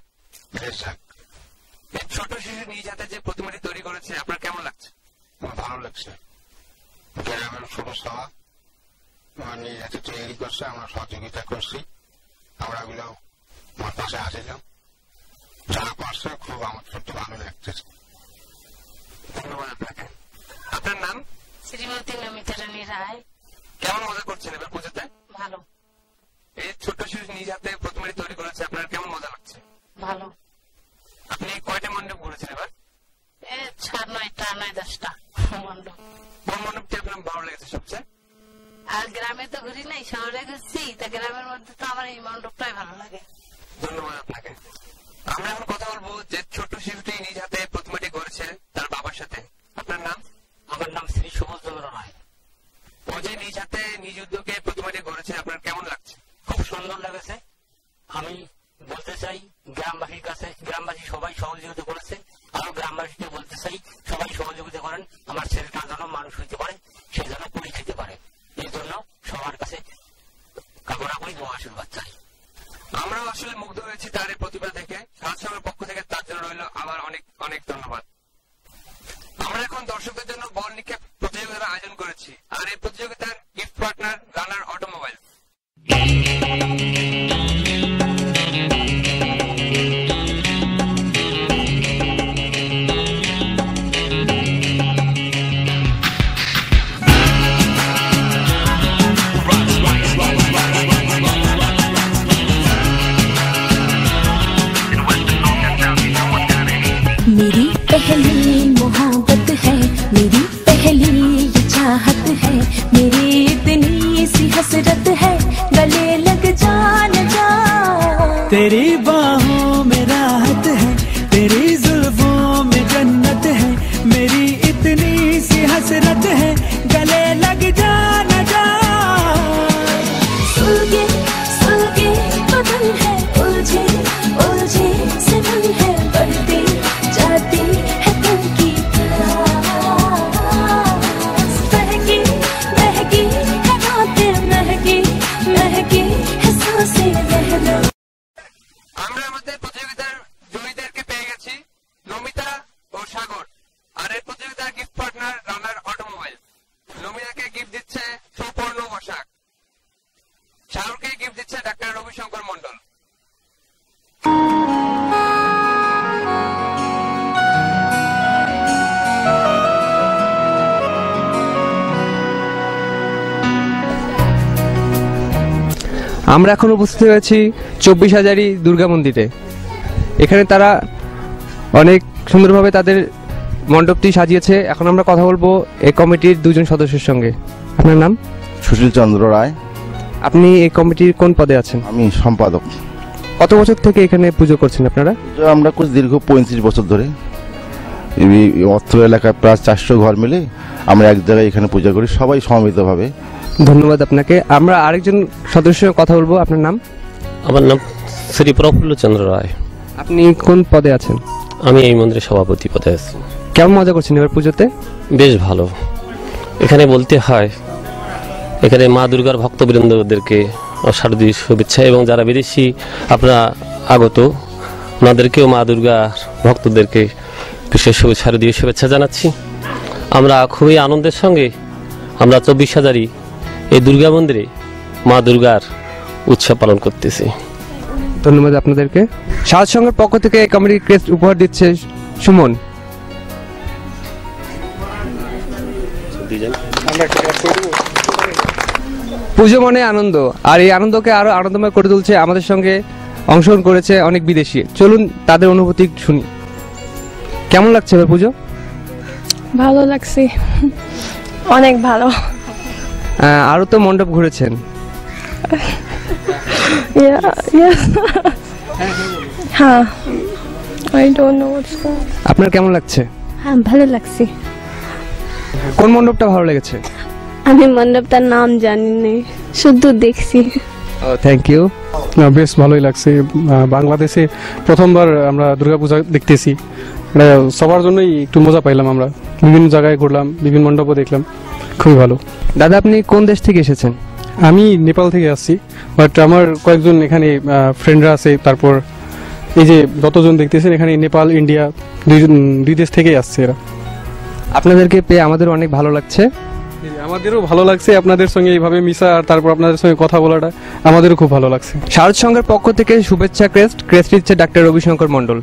এই ছোট শিশু নিজ হাতে যে প্রতিমাটি তৈরি করেছে আপনার কেমন লাগছে? ভালো লাগছে। গ্রামের সমস্যা নিজ হাতে তৈরি করছে, আমরা সহযোগিতা করছি। আমরা এগুলো আমার পাশে আসছিলাম, যারা পারছে খুব আমার সত্যি ভালো লাগতেছে। ধন্যবাদ আপনাকে। আপনার নাম? শ্রীমতী নমিতা রানী রায়। কেমন মজা করছেন এবার পুজোতে? ভালো। এই ছোট্ট শিশু নিজ হাতে প্রতিমাটি তৈরি করেছে, আপনার কেমন মজা লাগছে? ভালো। আপনি কয়টা মণ্ডপ ঘুরেছেন এবার? 9টা 10টা মণ্ডপ। কোন মণ্ডপটি আপনার ভালো লেগেছে সবচেয়ে? আর গ্রামে তো ঘুরি নাই, শহরে ঘুরছি, তা গ্রামের মধ্যে তো আমার এই মণ্ডপটাই ভালো লাগে। ধন্যবাদ আপনাকে। আমরা এখন কথা বলবো যে ছোট্ট শিশুটি নিজ হাতে প্রতিমাটি গড়েছে তার বাবার সাথে। আপনার নাম? আমার নাম শ্রী সুবোধ চন্দ্র রায়। ও যে নিজ হাতে নিজ উদ্যোগে প্রতিমাটি গড়েছে, আপনার কেমন লাগছে? খুব সুন্দর লেগেছে। আমি বলতে চাই গ্রামবাসীর কাছে, গ্রামবাসী সবাই সহযোগিতা করেছে, আরো গ্রামবাসীকে বলতে চাই সবাই সহযোগিতা করেন, আমার ছেলেটা যেন মানুষ হইতে পারে, সে যেন পুরী খেতে পারে। এই জন্য সবার কাছে কামনা করি, দোয়া আশীর্বাদ চাই। আমরাও আসলে মুগ্ধ হয়েছি তার এই প্রতিভা দেখে। শারদ সংঘের পক্ষ থেকে তার জন্য রইল আবার অনেক অনেক ধন্যবাদ। আমরা এখন দর্শকদের জন্য বল নিক্ষেপ প্রতিযোগিতার আয়োজন করেছি, আর এই প্রতিযোগিতার গিফট পার্টনার রানা है मेरी इतनी सी हसरत है गले लग जा न जा तेरी बाहों में राहत है तेरी जुल्फों में जन्नत है मेरी इतनी सी हसरत है गले लग जा न जा सुलगे बदन है उलझे उलझे सनम है बढ़ती जाती है तुम की महकी महकी है रातें महकी महकी है सांसें बहना আমরা আমাদের প্রতিযোগিতার জয়ীদেরকে পেয়ে গেছি নমিতা ও সাগর আর এই প্রতিযোগিতার গিফট পার্টনার রানার অটোমোবাইল নমিতাকে গিফট দিচ্ছে সুপর্ণ পোশাক সাগরকে গিফট দিচ্ছে ডাক্তার রবিশঙ্কর মন্ডল আমরা এখন উপস্থিত হয়েছি 24,000 দুর্গা মন্দিরে। এখানে তারা অনেক সুন্দরভাবে তাদের মণ্ডপটি সাজিয়েছে। এখন আমরা কথা বলবো এই কমিটির দুজন সদস্যের সঙ্গে। আপনার নাম? সুশীল চন্দ্র রায়। আপনি এই কমিটির কোন পদে আছেন? আমি সম্পাদক। কত বছর থেকে এখানে পুজো করছেন আপনারা? আমরা করছি দীর্ঘ 35 বছর ধরে। এই অত্র এলাকায় প্রায় 400 ঘর মিলে আমরা এক জায়গায় এখানে পূজা করি, সবাই সমবেতভাবে। ধন্যবাদ আপনাকে। আমরা আরেকজন সদস্যের কথা বলবো। আপনার নাম? আমার নাম শ্রী প্রফুল্ল চন্দ্র রায়। আপনি কোন পদে আছেন? আমি এই মন্দিরের সভাপতি পদে আছি। কেমন মজা করছেন এবার পুজোতে? বেশ ভালো। এখানে বলতে হয় এখানে মা দুর্গার ভক্তবৃন্দদেরকে শারদীয় শুভেচ্ছা এবং যারা বিদেশি আপনারা আগত ওনাদেরকেও মা দুর্গা ভক্তদেরকে বিশেষ শারদীয় শুভেচ্ছা জানাচ্ছি। আমরা খুবই আনন্দের সঙ্গে আমরা 24,000 এই দুর্গা মন্দিরে মা দুর্গার উৎসব পালন করতেছি। ধন্যবাদ আপনাদেরকে। সাজ সংঘের পক্ষ থেকে কমেডি ক্রেস্ট উপহার দিচ্ছে সুমন। পুজো মনে আনন্দ, আর এই আনন্দকে আরো আনন্দময় করে তুলছে। আমাদের সঙ্গে অংশগ্রহণ করেছে অনেক বিদেশি। চলুন তাদের অনুভূতি শুনি। কেমন লাগছে এবার পুজো? ভালো লাগছে, অনেক ভালো। আরো তো মণ্ডপ ঘুরেছেন। হ্যাঁ, I don't know what's going on. আপনার কেমন লাগছে? হ্যাঁ, ভালো লাগছে। কোন মণ্ডপটা ভালো লেগেছে? আমি মণ্ডপটার নাম জানি না, শুধু দেখছি। ও থ্যাংক ইউ। বেশ ভালোই লাগছে। বাংলাদেশে প্রথমবার আমরা দুর্গাপূজা দেখতেছি, সবার জন্যই একটু মজা পাইলাম। আমরা বিভিন্ন জায়গায় ঘুরলাম, বিভিন্ন মণ্ডপও দেখলাম, খুবই ভালো। দাদা আপনি কোন দেশ থেকে এসেছেন? আমি নেপাল থেকে আসছি, বাট আমার কয়েকজন এখানে ফ্রেন্ডরা আছে। তারপর এই যে যতজন দেখতেছেন এখানে নেপাল, ইন্ডিয়া, দুই দেশ থেকেই আসছে এরা। আপনাদেরকে পেয়ে আমাদের অনেক ভালো লাগছে। আমাদেরও ভালো লাগছে আপনাদের সঙ্গে এইভাবে মিশা, আর তারপর আপনাদের সঙ্গে কথা বলাটা আমাদেরও খুব ভালো লাগছে। শারদ সংঘের পক্ষ থেকে শুভেচ্ছা ক্রেস্ট দিচ্ছে ডাক্তার রবিশঙ্কর মন্ডল।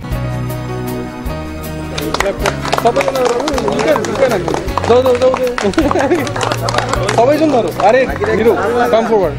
সবাই জন ধরো। আরে হিরো কাম ফরওয়ার্ড।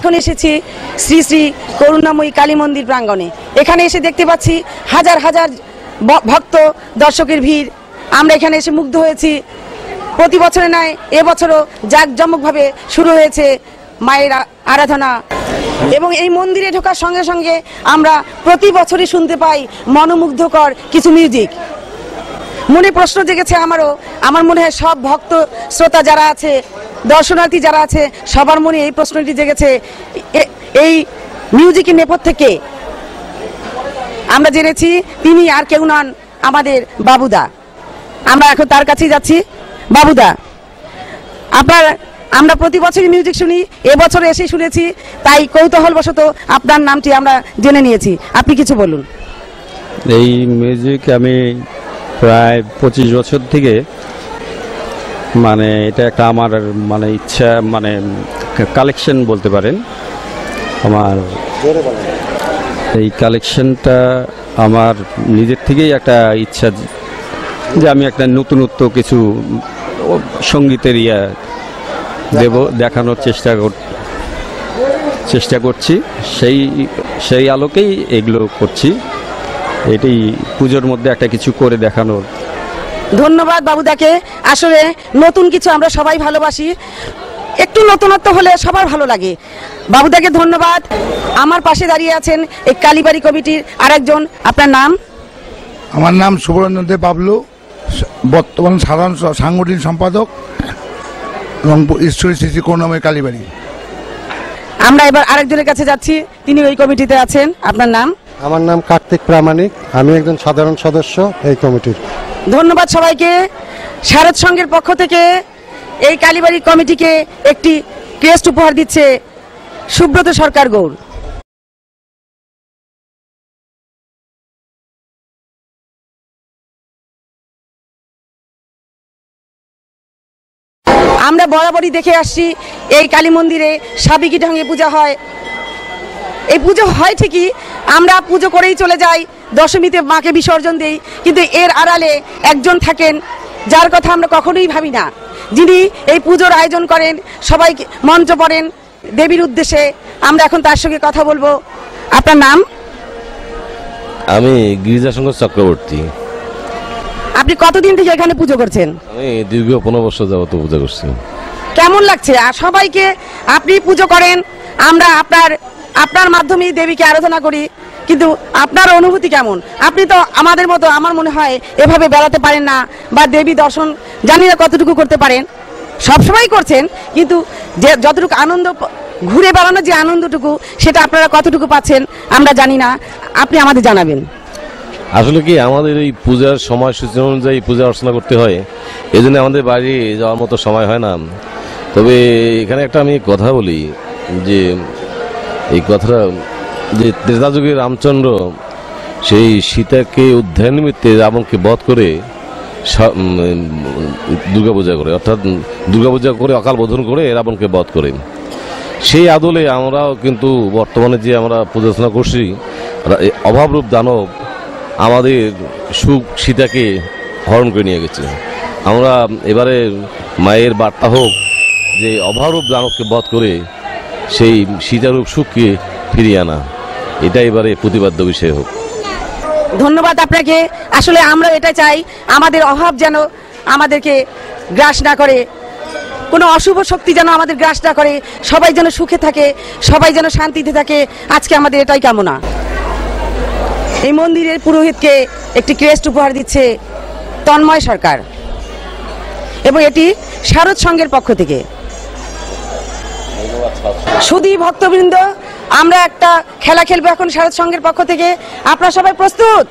এখন এসেছি শ্রী শ্রী করুণাময়ী কালী মন্দির প্রাঙ্গণে। এখানে এসে দেখতে পাচ্ছি হাজার হাজার ভক্ত দর্শকের ভিড়। আমরা এখানে এসে মুগ্ধ হয়েছি। প্রতি বছরে নয়, এবছরও জাঁকজমকভাবে শুরু হয়েছে মায়ের আরাধনা। এবং এই মন্দিরে ঢোকার সঙ্গে সঙ্গে আমরা প্রতি বছরই শুনতে পাই মনোমুগ্ধকর কিছু মিউজিক। মনে প্রশ্ন জেগেছে আমারও। আমার মনে হয় সব ভক্ত শ্রোতা যারা আছে, দর্শনার্থী যারা আছে, সবার মনে এই প্রশ্নটি জেগেছে, এই মিউজিকের নেপথ্যে কে? আমরা জেনেছি তিনি আর কেউ নন, আমাদের বাবুদা। আমরা এখন তার কাছেই যাচ্ছি। বাবুদা, আমরা প্রতি বছরই মিউজিক শুনি, এবছর এসে শুনেছি, তাই কৌতূহলবশত আপনার নামটি আমরা জেনে নিয়েছি। আপনি কিছু বলুন। এই মিউজিক আমি প্রায় 25 বছর থেকে, মানে এটা একটা আমার মানে ইচ্ছা, মানে কালেকশন বলতে পারেন। আমার এই কালেকশনটা আমার নিজের থেকেই একটা ইচ্ছা যে আমি একটা নতুনত্ব কিছু সঙ্গীতের দেখানোর চেষ্টা করছি। সেই আলোকেই এগুলো করছি। এটাই পুজোর মধ্যে একটা কিছু করে দেখানোর। ধন্যবাদ বাবুদাকে। আসলে নতুন কিছু আমরা সবাই ভালোবাসি, একটু নতুনত্ব হলে সবার ভালো লাগে। বাবুদাকে ধন্যবাদ। আমার পাশে দাঁড়িয়ে আছেন এই কালীবাড়ি কমিটির আরেকজন। আপনার নাম? আমার নাম সুবরঞ্জন দে বাবলু, বর্তমান সাধারণ সাংগঠনিক সম্পাদক রংপুর ঈশ্বরী শ্রী শ্রী করুণাময়ী কালীবাড়ি। আমরা এবার আরেকজনের কাছে যাচ্ছি, তিনি ওই কমিটিতে আছেন। আপনার নাম? আমার নাম কার্তিক প্রামাণিক, আমি একজন সাধারণ সদস্য এই কমিটির। ধন্যবাদ সবাইকে। শারদ সংঘের পক্ষ থেকে এই কালীবাড়ি কমিটিকে একটি ক্রেস্ট উপহার দিচ্ছে সুব্রত সরকার গৌড়। আমরা বরাবরই দেখে আসছি এই কালী মন্দিরে সাবেকি ঢঙে পূজা হয়। এই পুজো হয় ঠিকই, আমরা পুজো করেই চলে যাই, দশমীতে মাকে বিসর্জন দেই, কিন্তু এর আড়ালে একজন থাকেন যার কথা আমরা কখনোই ভাবি না, যিনি এই পুজোর আয়োজন করেন, সবাইকে মঞ্চ পড়েন দেবীর উদ্দেশ্যে। আমরা এখন তার সঙ্গে কথা বলবো। আপনার নাম? আমি গিরিজাশঙ্কর চক্রবর্তী। আপনি কতদিন থেকে এখানে পুজো করছেন? আমি দীর্ঘ 15 বছর যাবত পূজা করছি। কেমন লাগছে? আর সবাইকে আপনি পুজো করেন, আমরা আপনার মাধ্যমেই দেবীকে আরাধনা করি, কিন্তু আপনার অনুভূতি কেমন? আপনি তো আমাদের মতো, আমার মনে হয় এভাবে বেড়াতে পারেন না, বা দেবী দর্শন জানি না কতটুকু করতে পারেন। সবসময় করছেন, কিন্তু যে যতটুকু আনন্দ, ঘুরে বেড়ানোর যে আনন্দটুকু, সেটা আপনারা কতটুকু পাচ্ছেন আমরা জানি না। আপনি আমাদের জানাবেন। আসলে কি, আমাদের এই পূজার সময়সূচি অনুযায়ী পূজা অর্চনা করতে হয়, এই জন্য আমাদের বাইরে যাওয়ার মতো সময় হয় না। তবে এখানে একটা আমি কথা বলি, যে এই কথাটা যে ত্রেতা যুগে রামচন্দ্র সেই সীতাকে উদ্ধার নিমিত্তে রাবণকে বধ করে দুর্গাপূজা করে, অর্থাৎ দুর্গাপূজা করে অকাল বোধন করে রাবণকে বধ করে। সেই আদলে আমরাও কিন্তু বর্তমানে যে আমরা পূজা অর্চনা করছি, অভাবরূপ দানব আমাদের সুখ সীতাকে হরণ করে নিয়ে গেছে। আমরা এবারে মায়ের বার্তা হোক যে অভাবরূপ দানবকে বধ করে সেই সীতারূপ সুখকে ফিরিয়ে আনা, এটা এবারে প্রতিবাদ্য বিষয় হোক। ধন্যবাদ আপনাকে। আসলে আমরা এটা চাই, আমাদের অভাব যেন আমাদেরকে গ্রাস না করে, কোনো অশুভ শক্তি যেন আমাদের গ্রাস না করে, সবাই যেন সুখে থাকে, সবাই যেন শান্তিতে থাকে। আজকে আমাদের এটাই কামনা। এই মন্দিরের পুরোহিতকে একটি ক্রেস্ট উপহার দিচ্ছে তন্ময় সরকার, এবং এটি শারদ সংঘের পক্ষ থেকে। সুধী ভক্তবৃন্দ, আমরা একটা খেলা খেলবো এখন শারদ সংঘের পক্ষ থেকে। আপনারা সবাই প্রস্তুত?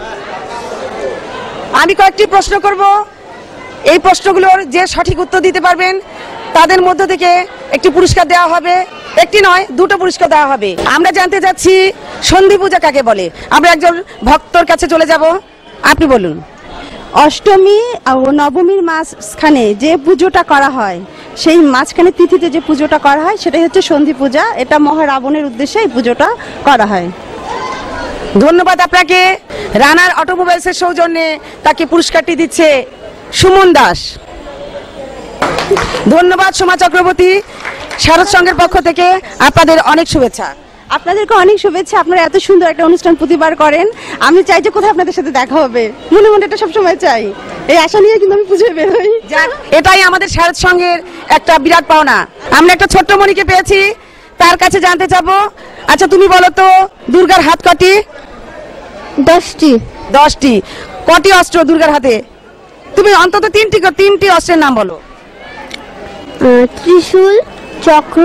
আমি কয়েকটি প্রশ্ন করব, এই প্রশ্নগুলোর যে সঠিক উত্তর দিতে পারবেন তাদের মধ্য থেকে একটি পুরস্কার দেওয়া হবে। একটি নয়, দুটো পুরস্কার দেওয়া হবে। আমরা জানতে চাচ্ছি সন্ধি পূজা কাকে বলে। আমরা একজন ভক্তর কাছে চলে যাব। আপনি বলুন। অষ্টমী ও নবমীর মাঝখানে যে পুজোটা করা হয়, সেই মাঝখানে তিথিতে যে পুজোটা করা হয়, সেটাই হচ্ছে সন্ধি পূজা। এটা মহারাবণের উদ্দেশ্যে এই পুজোটা করা হয়। ধন্যবাদ আপনাকে। রানার অটোমোবাইলসের সৌজন্যে তাকে পুরস্কারটি দিচ্ছে সুমন দাস। ধন্যবাদ সোমা চক্রবর্তী। শারদ সংঘের পক্ষ থেকে আপনাদের অনেক শুভেচ্ছা। আপনাদেরকে অনেক শুভেচ্ছা। আপনারা এত সুন্দর একটা অনুষ্ঠান প্রতিবার করেন। আমি চাই যে কোথাও আপনাদের সাথে দেখা হবে, মনে মনে এটা সবসময় চাই। এই আশা নিয়ে কিন্তু আমি পুজোয় বের হই। এটাই আমাদের শারদ সংঘের একটা বিরাট পাওনা। আমরা একটা ছোট্ট মণিকে পেয়েছি, তার কাছে জানতে চাবো, আচ্ছা তুমি বলো তো দুর্গার হাত কটি? 10টি। 10টি। কটি অস্ত্র দুর্গার হাতে? তুমি অন্তত তিনটি অস্ত্রের নাম বলো। ত্রিশূল, চক্র,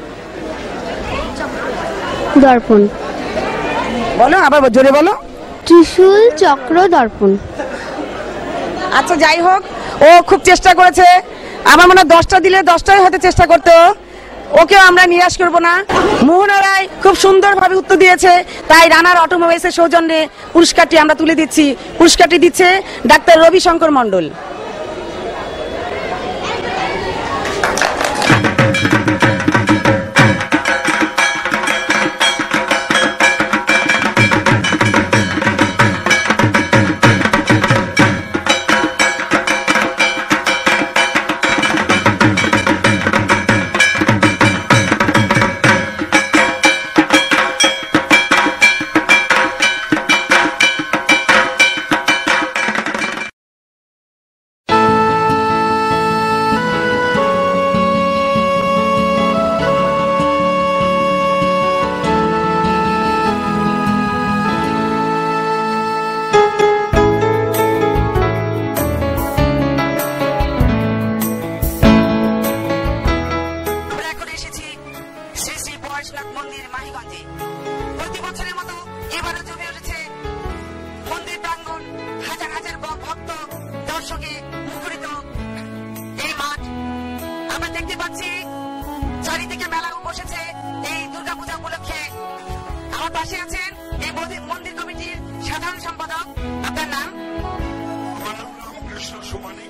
দর্পণ। বলো, আবার জোরে বলো। ত্রিশূল, চক্র, দর্পণ। আচ্ছা যাই হোক, ও খুব চেষ্টা করেছে। আমার মনে হয় 10টা দিলে 10টাই হয়তো চেষ্টা করতো, ওকেও আমরা নিরাশ করবো না। মোহনা রায় খুব সুন্দরভাবে উত্তর দিয়েছে, তাই রানার অটোমোবাইলসের সৌজন্যে পুরস্কারটি আমরা তুলে দিচ্ছি। পুরস্কারটি দিচ্ছে ডাক্তার রবিশঙ্কর মণ্ডল। চারিদিকে মেলা বসেছে এই দুর্গাপূজা উপলক্ষে। আমার পাশে আছেন এই মন্দির কমিটির সাধারণ সম্পাদক। আপনার নাম? আমার নাম রামকৃষ্ণ সুমানি।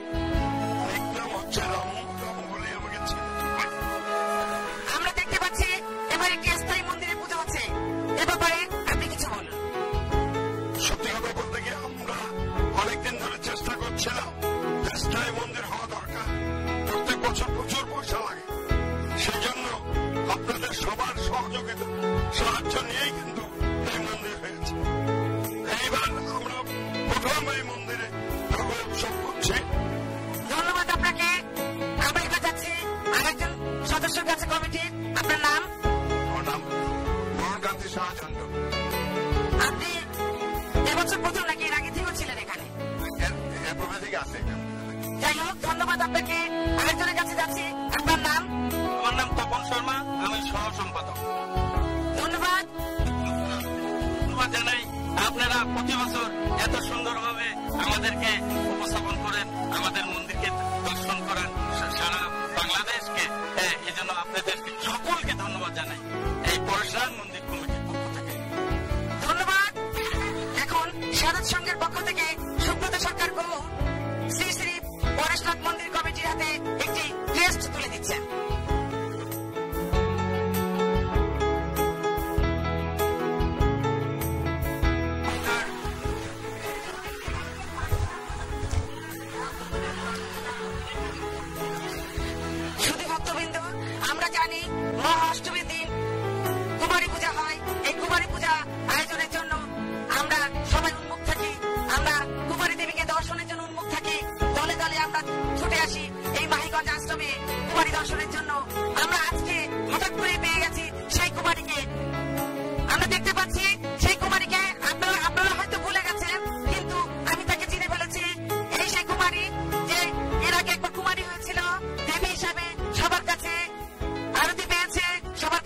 আমরা দেখতে পাচ্ছি এবার একটি স্থায়ী মন্দিরে পুজো হচ্ছে, এ ব্যাপারে আপনি কিছু বলুন। সত্যি কথা বলতে গিয়ে আমরা অনেকদিন ধরে চেষ্টা করছিলাম, স্থায়ী মন্দির হওয়া দরকার। প্রত্যেক বছর প্রচুর পয়সা লাগে, সেই জন্য আপনাদের সবার সহযোগিতা সাহায্য নিয়েই কিন্তু এই মন্দির হয়েছে। এইবার আমরা প্রথম এই মন্দিরে উৎসব করছি। ধন্যবাদ আপনাকে। আমরা এবার যাচ্ছি আরেকজন সদস্যের কাছে কমিটির। আপনার নাম? আমার নাম মোহনকান্তি শাহচন্দ্র। আপনি এবছর প্রথম নাকি এর আগে থেকেও ছিলেন এখানে? প্রথম থেকে আছে। যাই হোক, ধন্যবাদ আপনাকে। আরেকজনের কাছে যাচ্ছি। আপনার নাম? আমার নাম তপন শর্মা, আমি সহ সম্পাদক। ধন্যবাদ। ধন্যবাদ জানাই, আপনারা প্রতি বছর এত সুন্দরভাবে আমাদেরকে উপস্থাপন করেন, আমাদের মন্দিরকে দর্শন করেন সারা বাংলাদেশকে। এই জন্য আপনাদেরকে সকলকে ধন্যবাদ জানাই এই পরশুরাম মন্দির কমিটির পক্ষ থেকে। ধন্যবাদ। এখন শারদ সংঘের পক্ষ থেকে সুব্রত সরকার গৌর শ্রী শ্রী পরেশনাথ মন্দির কমিটির হাতে একটি ক্রেস্ট তুলে দিচ্ছেন। শুধু ভক্তবৃন্দ, আমরা জানি মহা অষ্টমীর দিন কুমারী পূজা হয়। এই কুমারী পূজা আয়োজনের জন্য আমরা সবাই উন্মুখ থাকি, আমরা কুমারী দেবীকে দর্শনের জন্য উন্মুখ থাকি। দলে দলে আমরা ছুটে আসি এই মাহিগঞ্জ আশ্রমে কুমারী দর্শনের জন্য। আমরা আজকে হঠাৎ করে পেয়ে গেছি সেই কুমারীকে। আমরা দেখতে পাচ্ছি সেই কুমারীকে আপনারা হয়তো ভুলে গেছেন, কিন্তু আমি তাকে চিনে ফেলেছি। এই সেই কুমারী যে এর আগে একবার কুমারী হয়েছিল, দেবী হিসাবে সবার কাছে আরতি পেয়েছে, সবার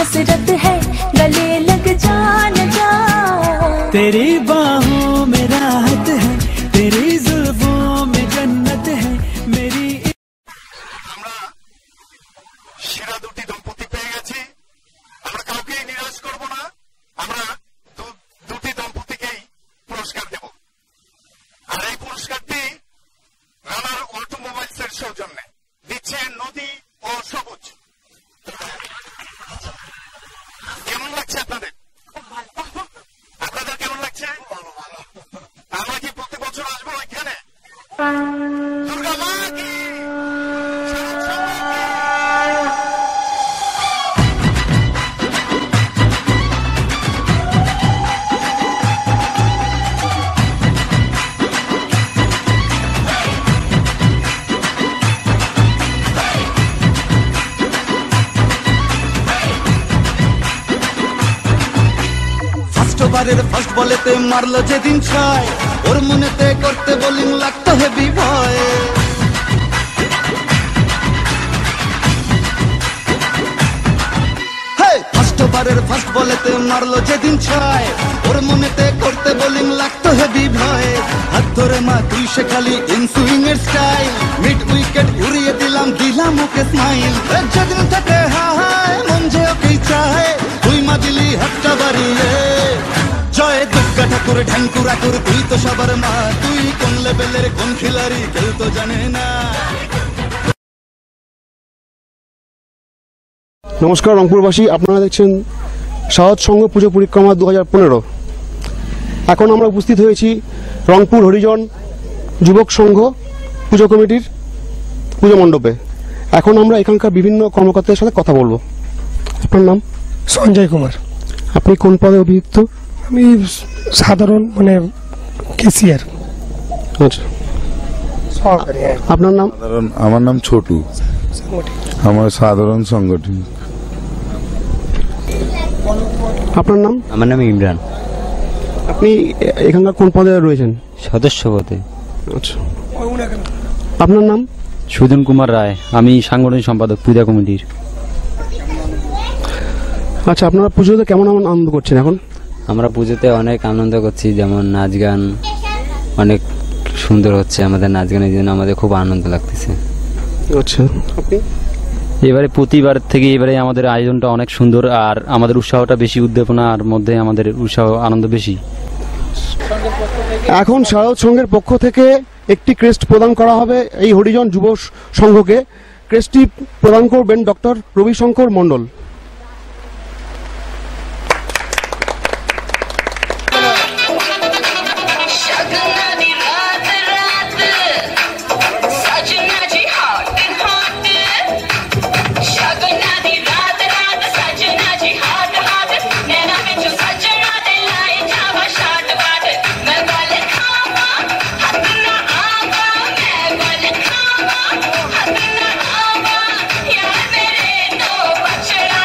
हसरत है गले लग जा न जा तेरी बाहों में राहत है तेरी जुल्फों में जन्नत है मेरी সেরা দুটি দম্পতি পেয়ে গেছি আমরা কাউকেই নিরাশ করব না আমরা দুটি দম্পতিকেই পুরস্কার দেব আর এই পুরস্কারটি রানার অটোমোবাইলসের সৌজন্যে দিচ্ছে নদী ও সবুজ কেমন লাগছে আপনাদের আপনাদের কেমন লাগছে আমরা কি প্রতি বছর আসবো এখানে দুর্গা মা কি বারের ফার্স্ট বলেতে মারলো যেদিন ছয় ওর মনেতে করতে বোলিং লাগতো হেভি ভয় ফার্স্টবারের ফার্স্ট বলেতে মারলো যেদিন ছয় ওর মনেতে করতে বোলিং লাগতো হেভি ভয় হাত ধরে মা তুই সে খালি ইন সুইং এর স্টাইল মিড উইকেট উড়িয়ে দিলাম ওকে স্মাইল যেদিন থেকে হায় মন যে ওকেই চায় তুই মা দিলি হাতটা বাড়িয়ে জয় দুর্গা ঠাকুর ঢ্যাঙ্কুরা কুর তুই তো সবার মা তুই কোন লেভেলের কোন খিলাড়ি কেউ তো জানে না। নমস্কার রংপুরবাসী, আপনারা দেখছেন সাহস সংঘ পুজো পরিক্রমা 2015। এখন আমরা উপস্থিত হয়েছি রংপুর হরিজন যুবক সংঘ পুজো কমিটির পুজো মণ্ডপে। এখন আমরা এখানকার বিভিন্ন কর্মকর্তাদের সাথে কথা বলবো। আপনার নাম? সঞ্জয় কুমার। আপনি কোন পদে অভিযুক্ত? আমি সাধারণ কেসিয়ার। আচ্ছা, আপনার নাম? আমার নাম ছোটু, আমার সাধারণ সংগঠন। আপনার নাম? আমার নাম ইমরান। আপনি এখানকার কোন পদে রয়েছেন? সদস্য পদে। আচ্ছা, আপনার নাম? সুজন কুমার রায়, আমি সাংগঠনিক সম্পাদক পূজা কমিটির। আচ্ছা, আপনারা পুজোতে কেমন আনন্দ করছেন এখন? আমরা পুজোতে অনেক আনন্দ করছি, যেমন নাচ গান অনেক সুন্দর হচ্ছে। আমাদের নাচ গানের জন্য আমাদের খুব আনন্দ লাগতেছে। আচ্ছা, আপনি? এবারে প্রতিবার থেকে এবারে আমাদের আয়োজনটা অনেক সুন্দর, আর আমাদের উৎসাহটা বেশি, উদ্দীপনার মধ্যে আমাদের উৎসাহ আনন্দ বেশি। এখন সারদ সংঘের পক্ষ থেকে একটি ক্রেস্ট প্রদান করা হবে এই হরিজন যুব সংঘকে। ক্রেস্টটি প্রদান করবেন ডক্টর রবিশঙ্কর মণ্ডল। Chalo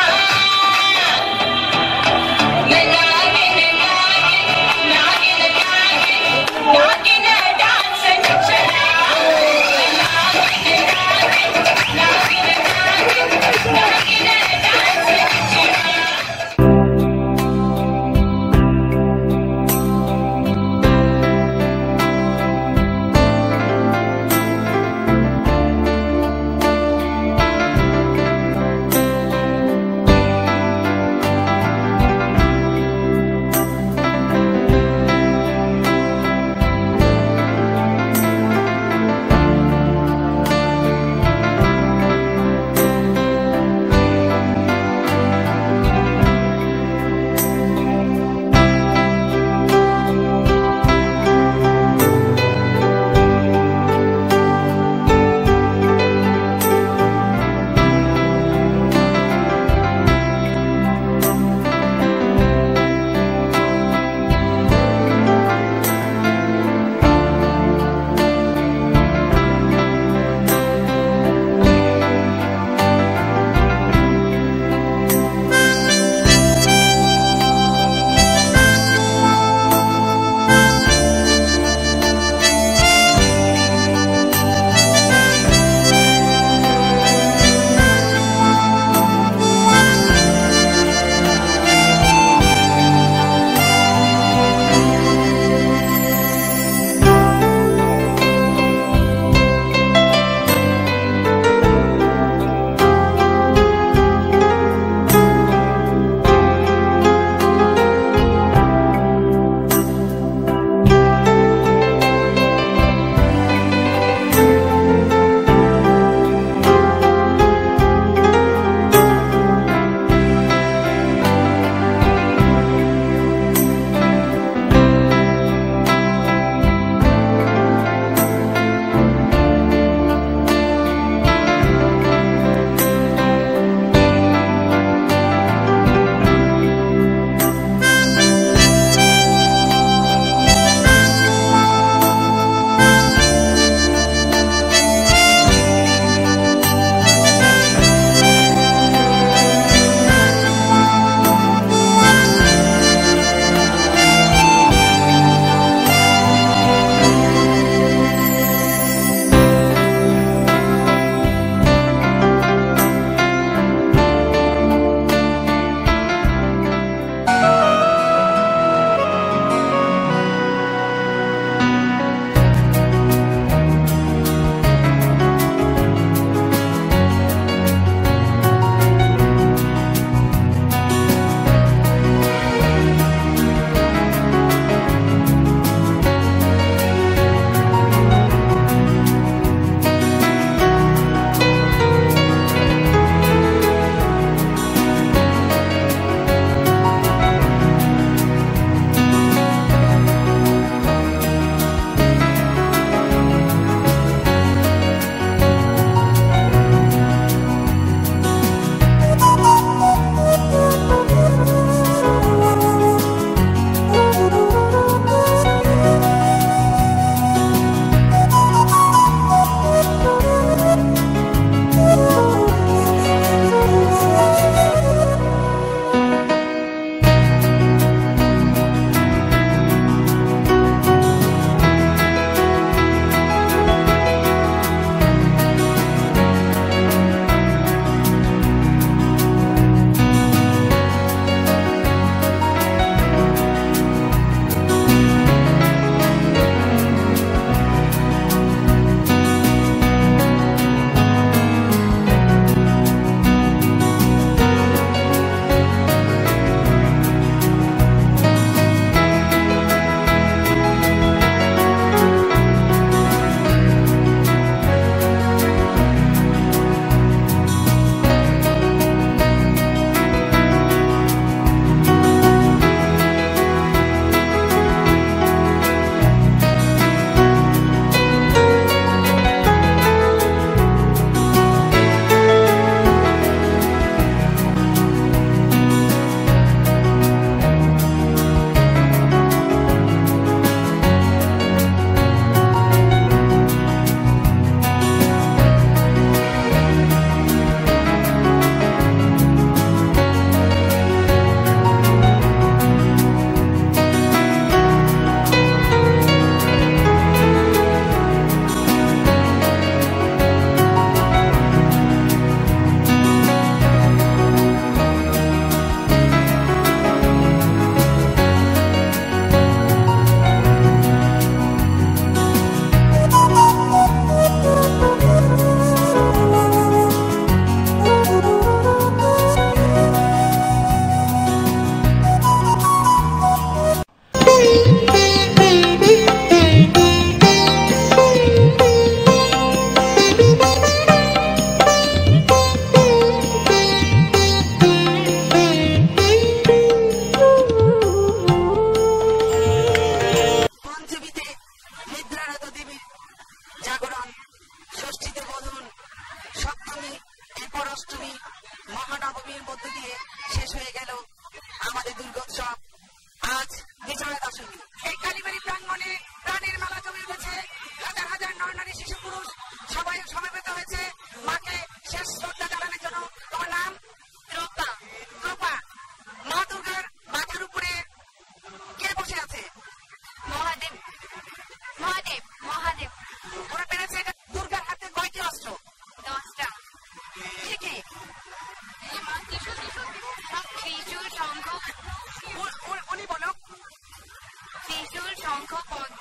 উনি বলো। ত্রিশূল, শঙ্খ, পদ্ম।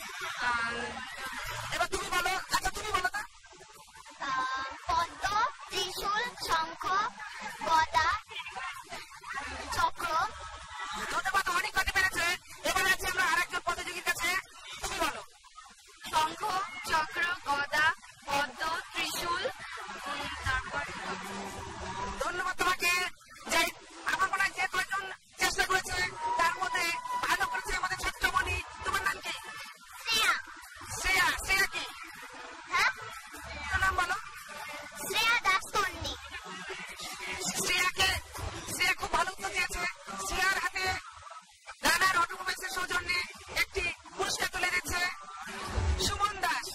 এবার তুমি বলো। আচ্ছা তুমি বলো না। পদ্ম, ত্রিশূল, শঙ্খ, গদা, চক্র। ধন্যবাদ, অনেক কথা পেরেছে। এবার আছে আমরা আরেকজন প্রতিযোগীর কাছে। তুমি বলো। শঙ্খ, চক্র, গদা, পদ্ম, ত্রিশূল, তারপর। ধন্যবাদ তোমাকে। যে আমার মনে হয় যে কয়েকজন চেষ্টা করেছে তার মধ্যে ভালো করেছে আমাদের ছাত্রমণি। তোমার নাম কি? শ্রেয়া। শ্রেয়া। শ্রেয়া কি? হ্যাঁ, তোমার নাম বলো। শ্রেয়া দাসকর্ণী। শ্রেয়া খুব ভালো উত্তর দিয়েছে। শ্রেয়ার হাতে রানার অটোমোবাইলসের সৌজন্যে একটি পুরস্কার তুলে দিচ্ছে সুমন দাস।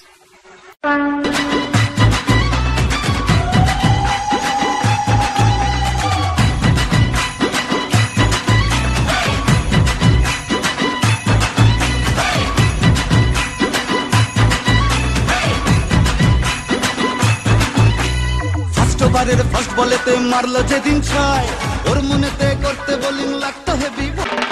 ফার্স্টবারের ফার্স্ট বলেতে মারলো যেদিন ছয়, ওর মনেতে করতে বোলিং লাগতো হেভি।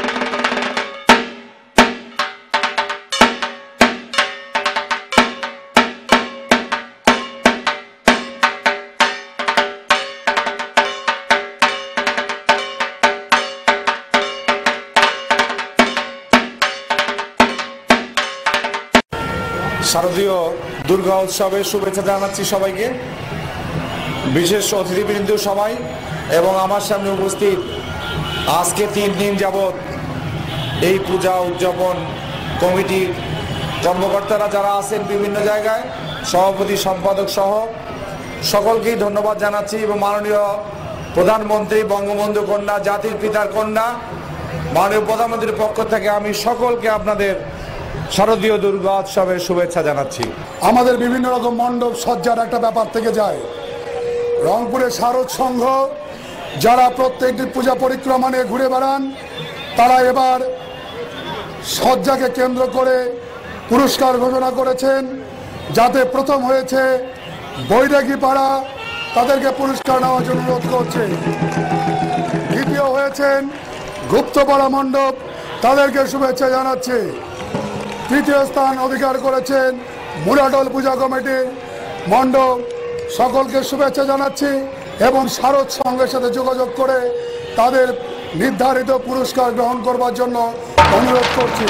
শারদীয় দুর্গা উৎসবের শুভেচ্ছা জানাচ্ছি সবাইকে, বিশেষ অতিথিবৃন্দ সবাই এবং আমার সামনে উপস্থিত আজকে 3 দিন যাবৎ এই পূজা উদযাপন কমিটির কর্মকর্তারা যারা আছেন বিভিন্ন জায়গায়, সভাপতি সম্পাদক সহ সকলকেই ধন্যবাদ জানাচ্ছি এবং মাননীয় প্রধানমন্ত্রী বঙ্গবন্ধু কন্যা, জাতির পিতার কন্যা মাননীয় প্রধানমন্ত্রীর পক্ষ থেকে আমি সকলকে আপনাদের শারদীয় দুর্গা উৎসবের শুভেচ্ছা জানাচ্ছি। আমাদের বিভিন্ন রকম মণ্ডপ সজ্জার একটা ব্যাপার থেকে যায়। রংপুরের শারদ সংঘ যারা প্রত্যেকটি পূজা পরিক্রমা নিয়ে ঘুরে বেড়ান, তারা এবার সজ্জাকে কেন্দ্র করে পুরস্কার ঘোষণা করেছেন। যাতে প্রথম হয়েছে বৈরাগী পাড়া, তাদেরকে পুরস্কার নেওয়ার জন্য অনুরোধ করছে। দ্বিতীয় হয়েছেন গুপ্তপাড়া মণ্ডপ, তাদেরকে শুভেচ্ছা জানাচ্ছে। তৃতীয় স্থান অধিকার করেছেন মুরাডল পূজা কমিটির মণ্ডপ, সকলকে শুভেচ্ছা জানাচ্ছি এবং শারদ সংঘের সাথে যোগাযোগ করে তাদের নির্ধারিত পুরস্কার গ্রহণ করবার জন্য অনুরোধ করছি।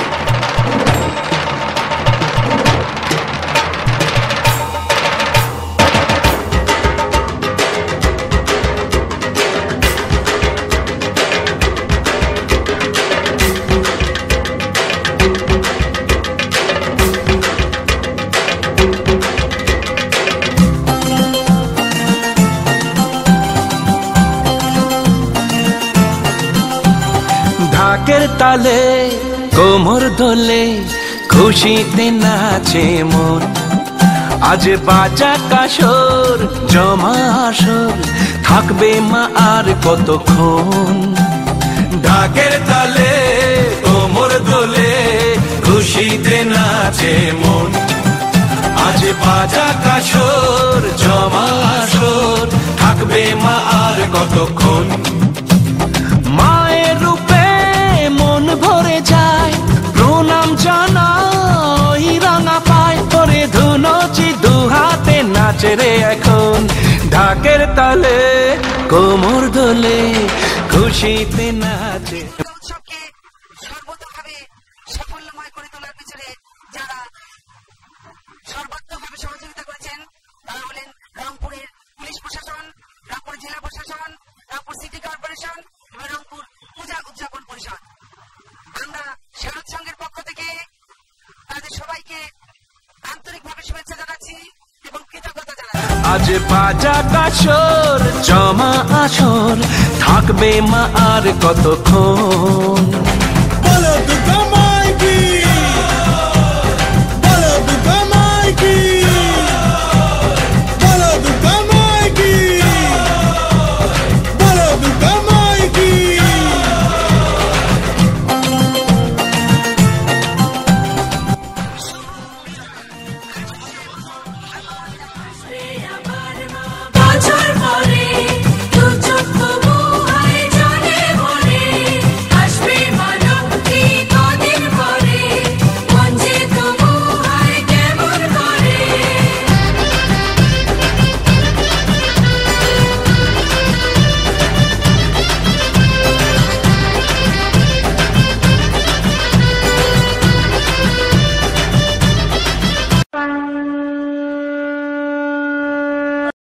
ঢাকের তালে কোমর দোলে খুশিতে নাচে মন, আজ বাজা কাসর জমা আসর থাকবে মা আর কতক্ষণ। ঢাকের তালে কোমর দোলে খুশিতে নাচে মন, আজ বাজা কাসর জমা আসর থাকবে মা আর কতক্ষণ। মায়ের রূপে মন ভরে যায়, প্রণাম জানাই রাঙা পায় করে ধুনচি দুহাতে নাচে রে এখন। ঢাকের তালে কোমর দোলে খুশিতে নাচে। উৎসবকে সর্বতভাবে সাফল্যময় করে তোলার পিছনে যারা সর্বাত্মকভাবে সহযোগিতা করেছেন তারা হলেন রংপুরের পুলিশ প্রশাসন, রংপুর জেলা প্রশাসন, রংপুর সিটি কর্পোরেশন এবং রংপুর পূজা উদযাপন পরিষদ। আমরা শারদ সংঘের পক্ষ থেকে তাদের সবাইকে আন্তরিকভাবে শুভেচ্ছা জানাচ্ছি এবং কৃতজ্ঞতা জানাচ্ছি। আজ বাজা কাসর জমা আসর থাকবে মা আর কতক্ষণ।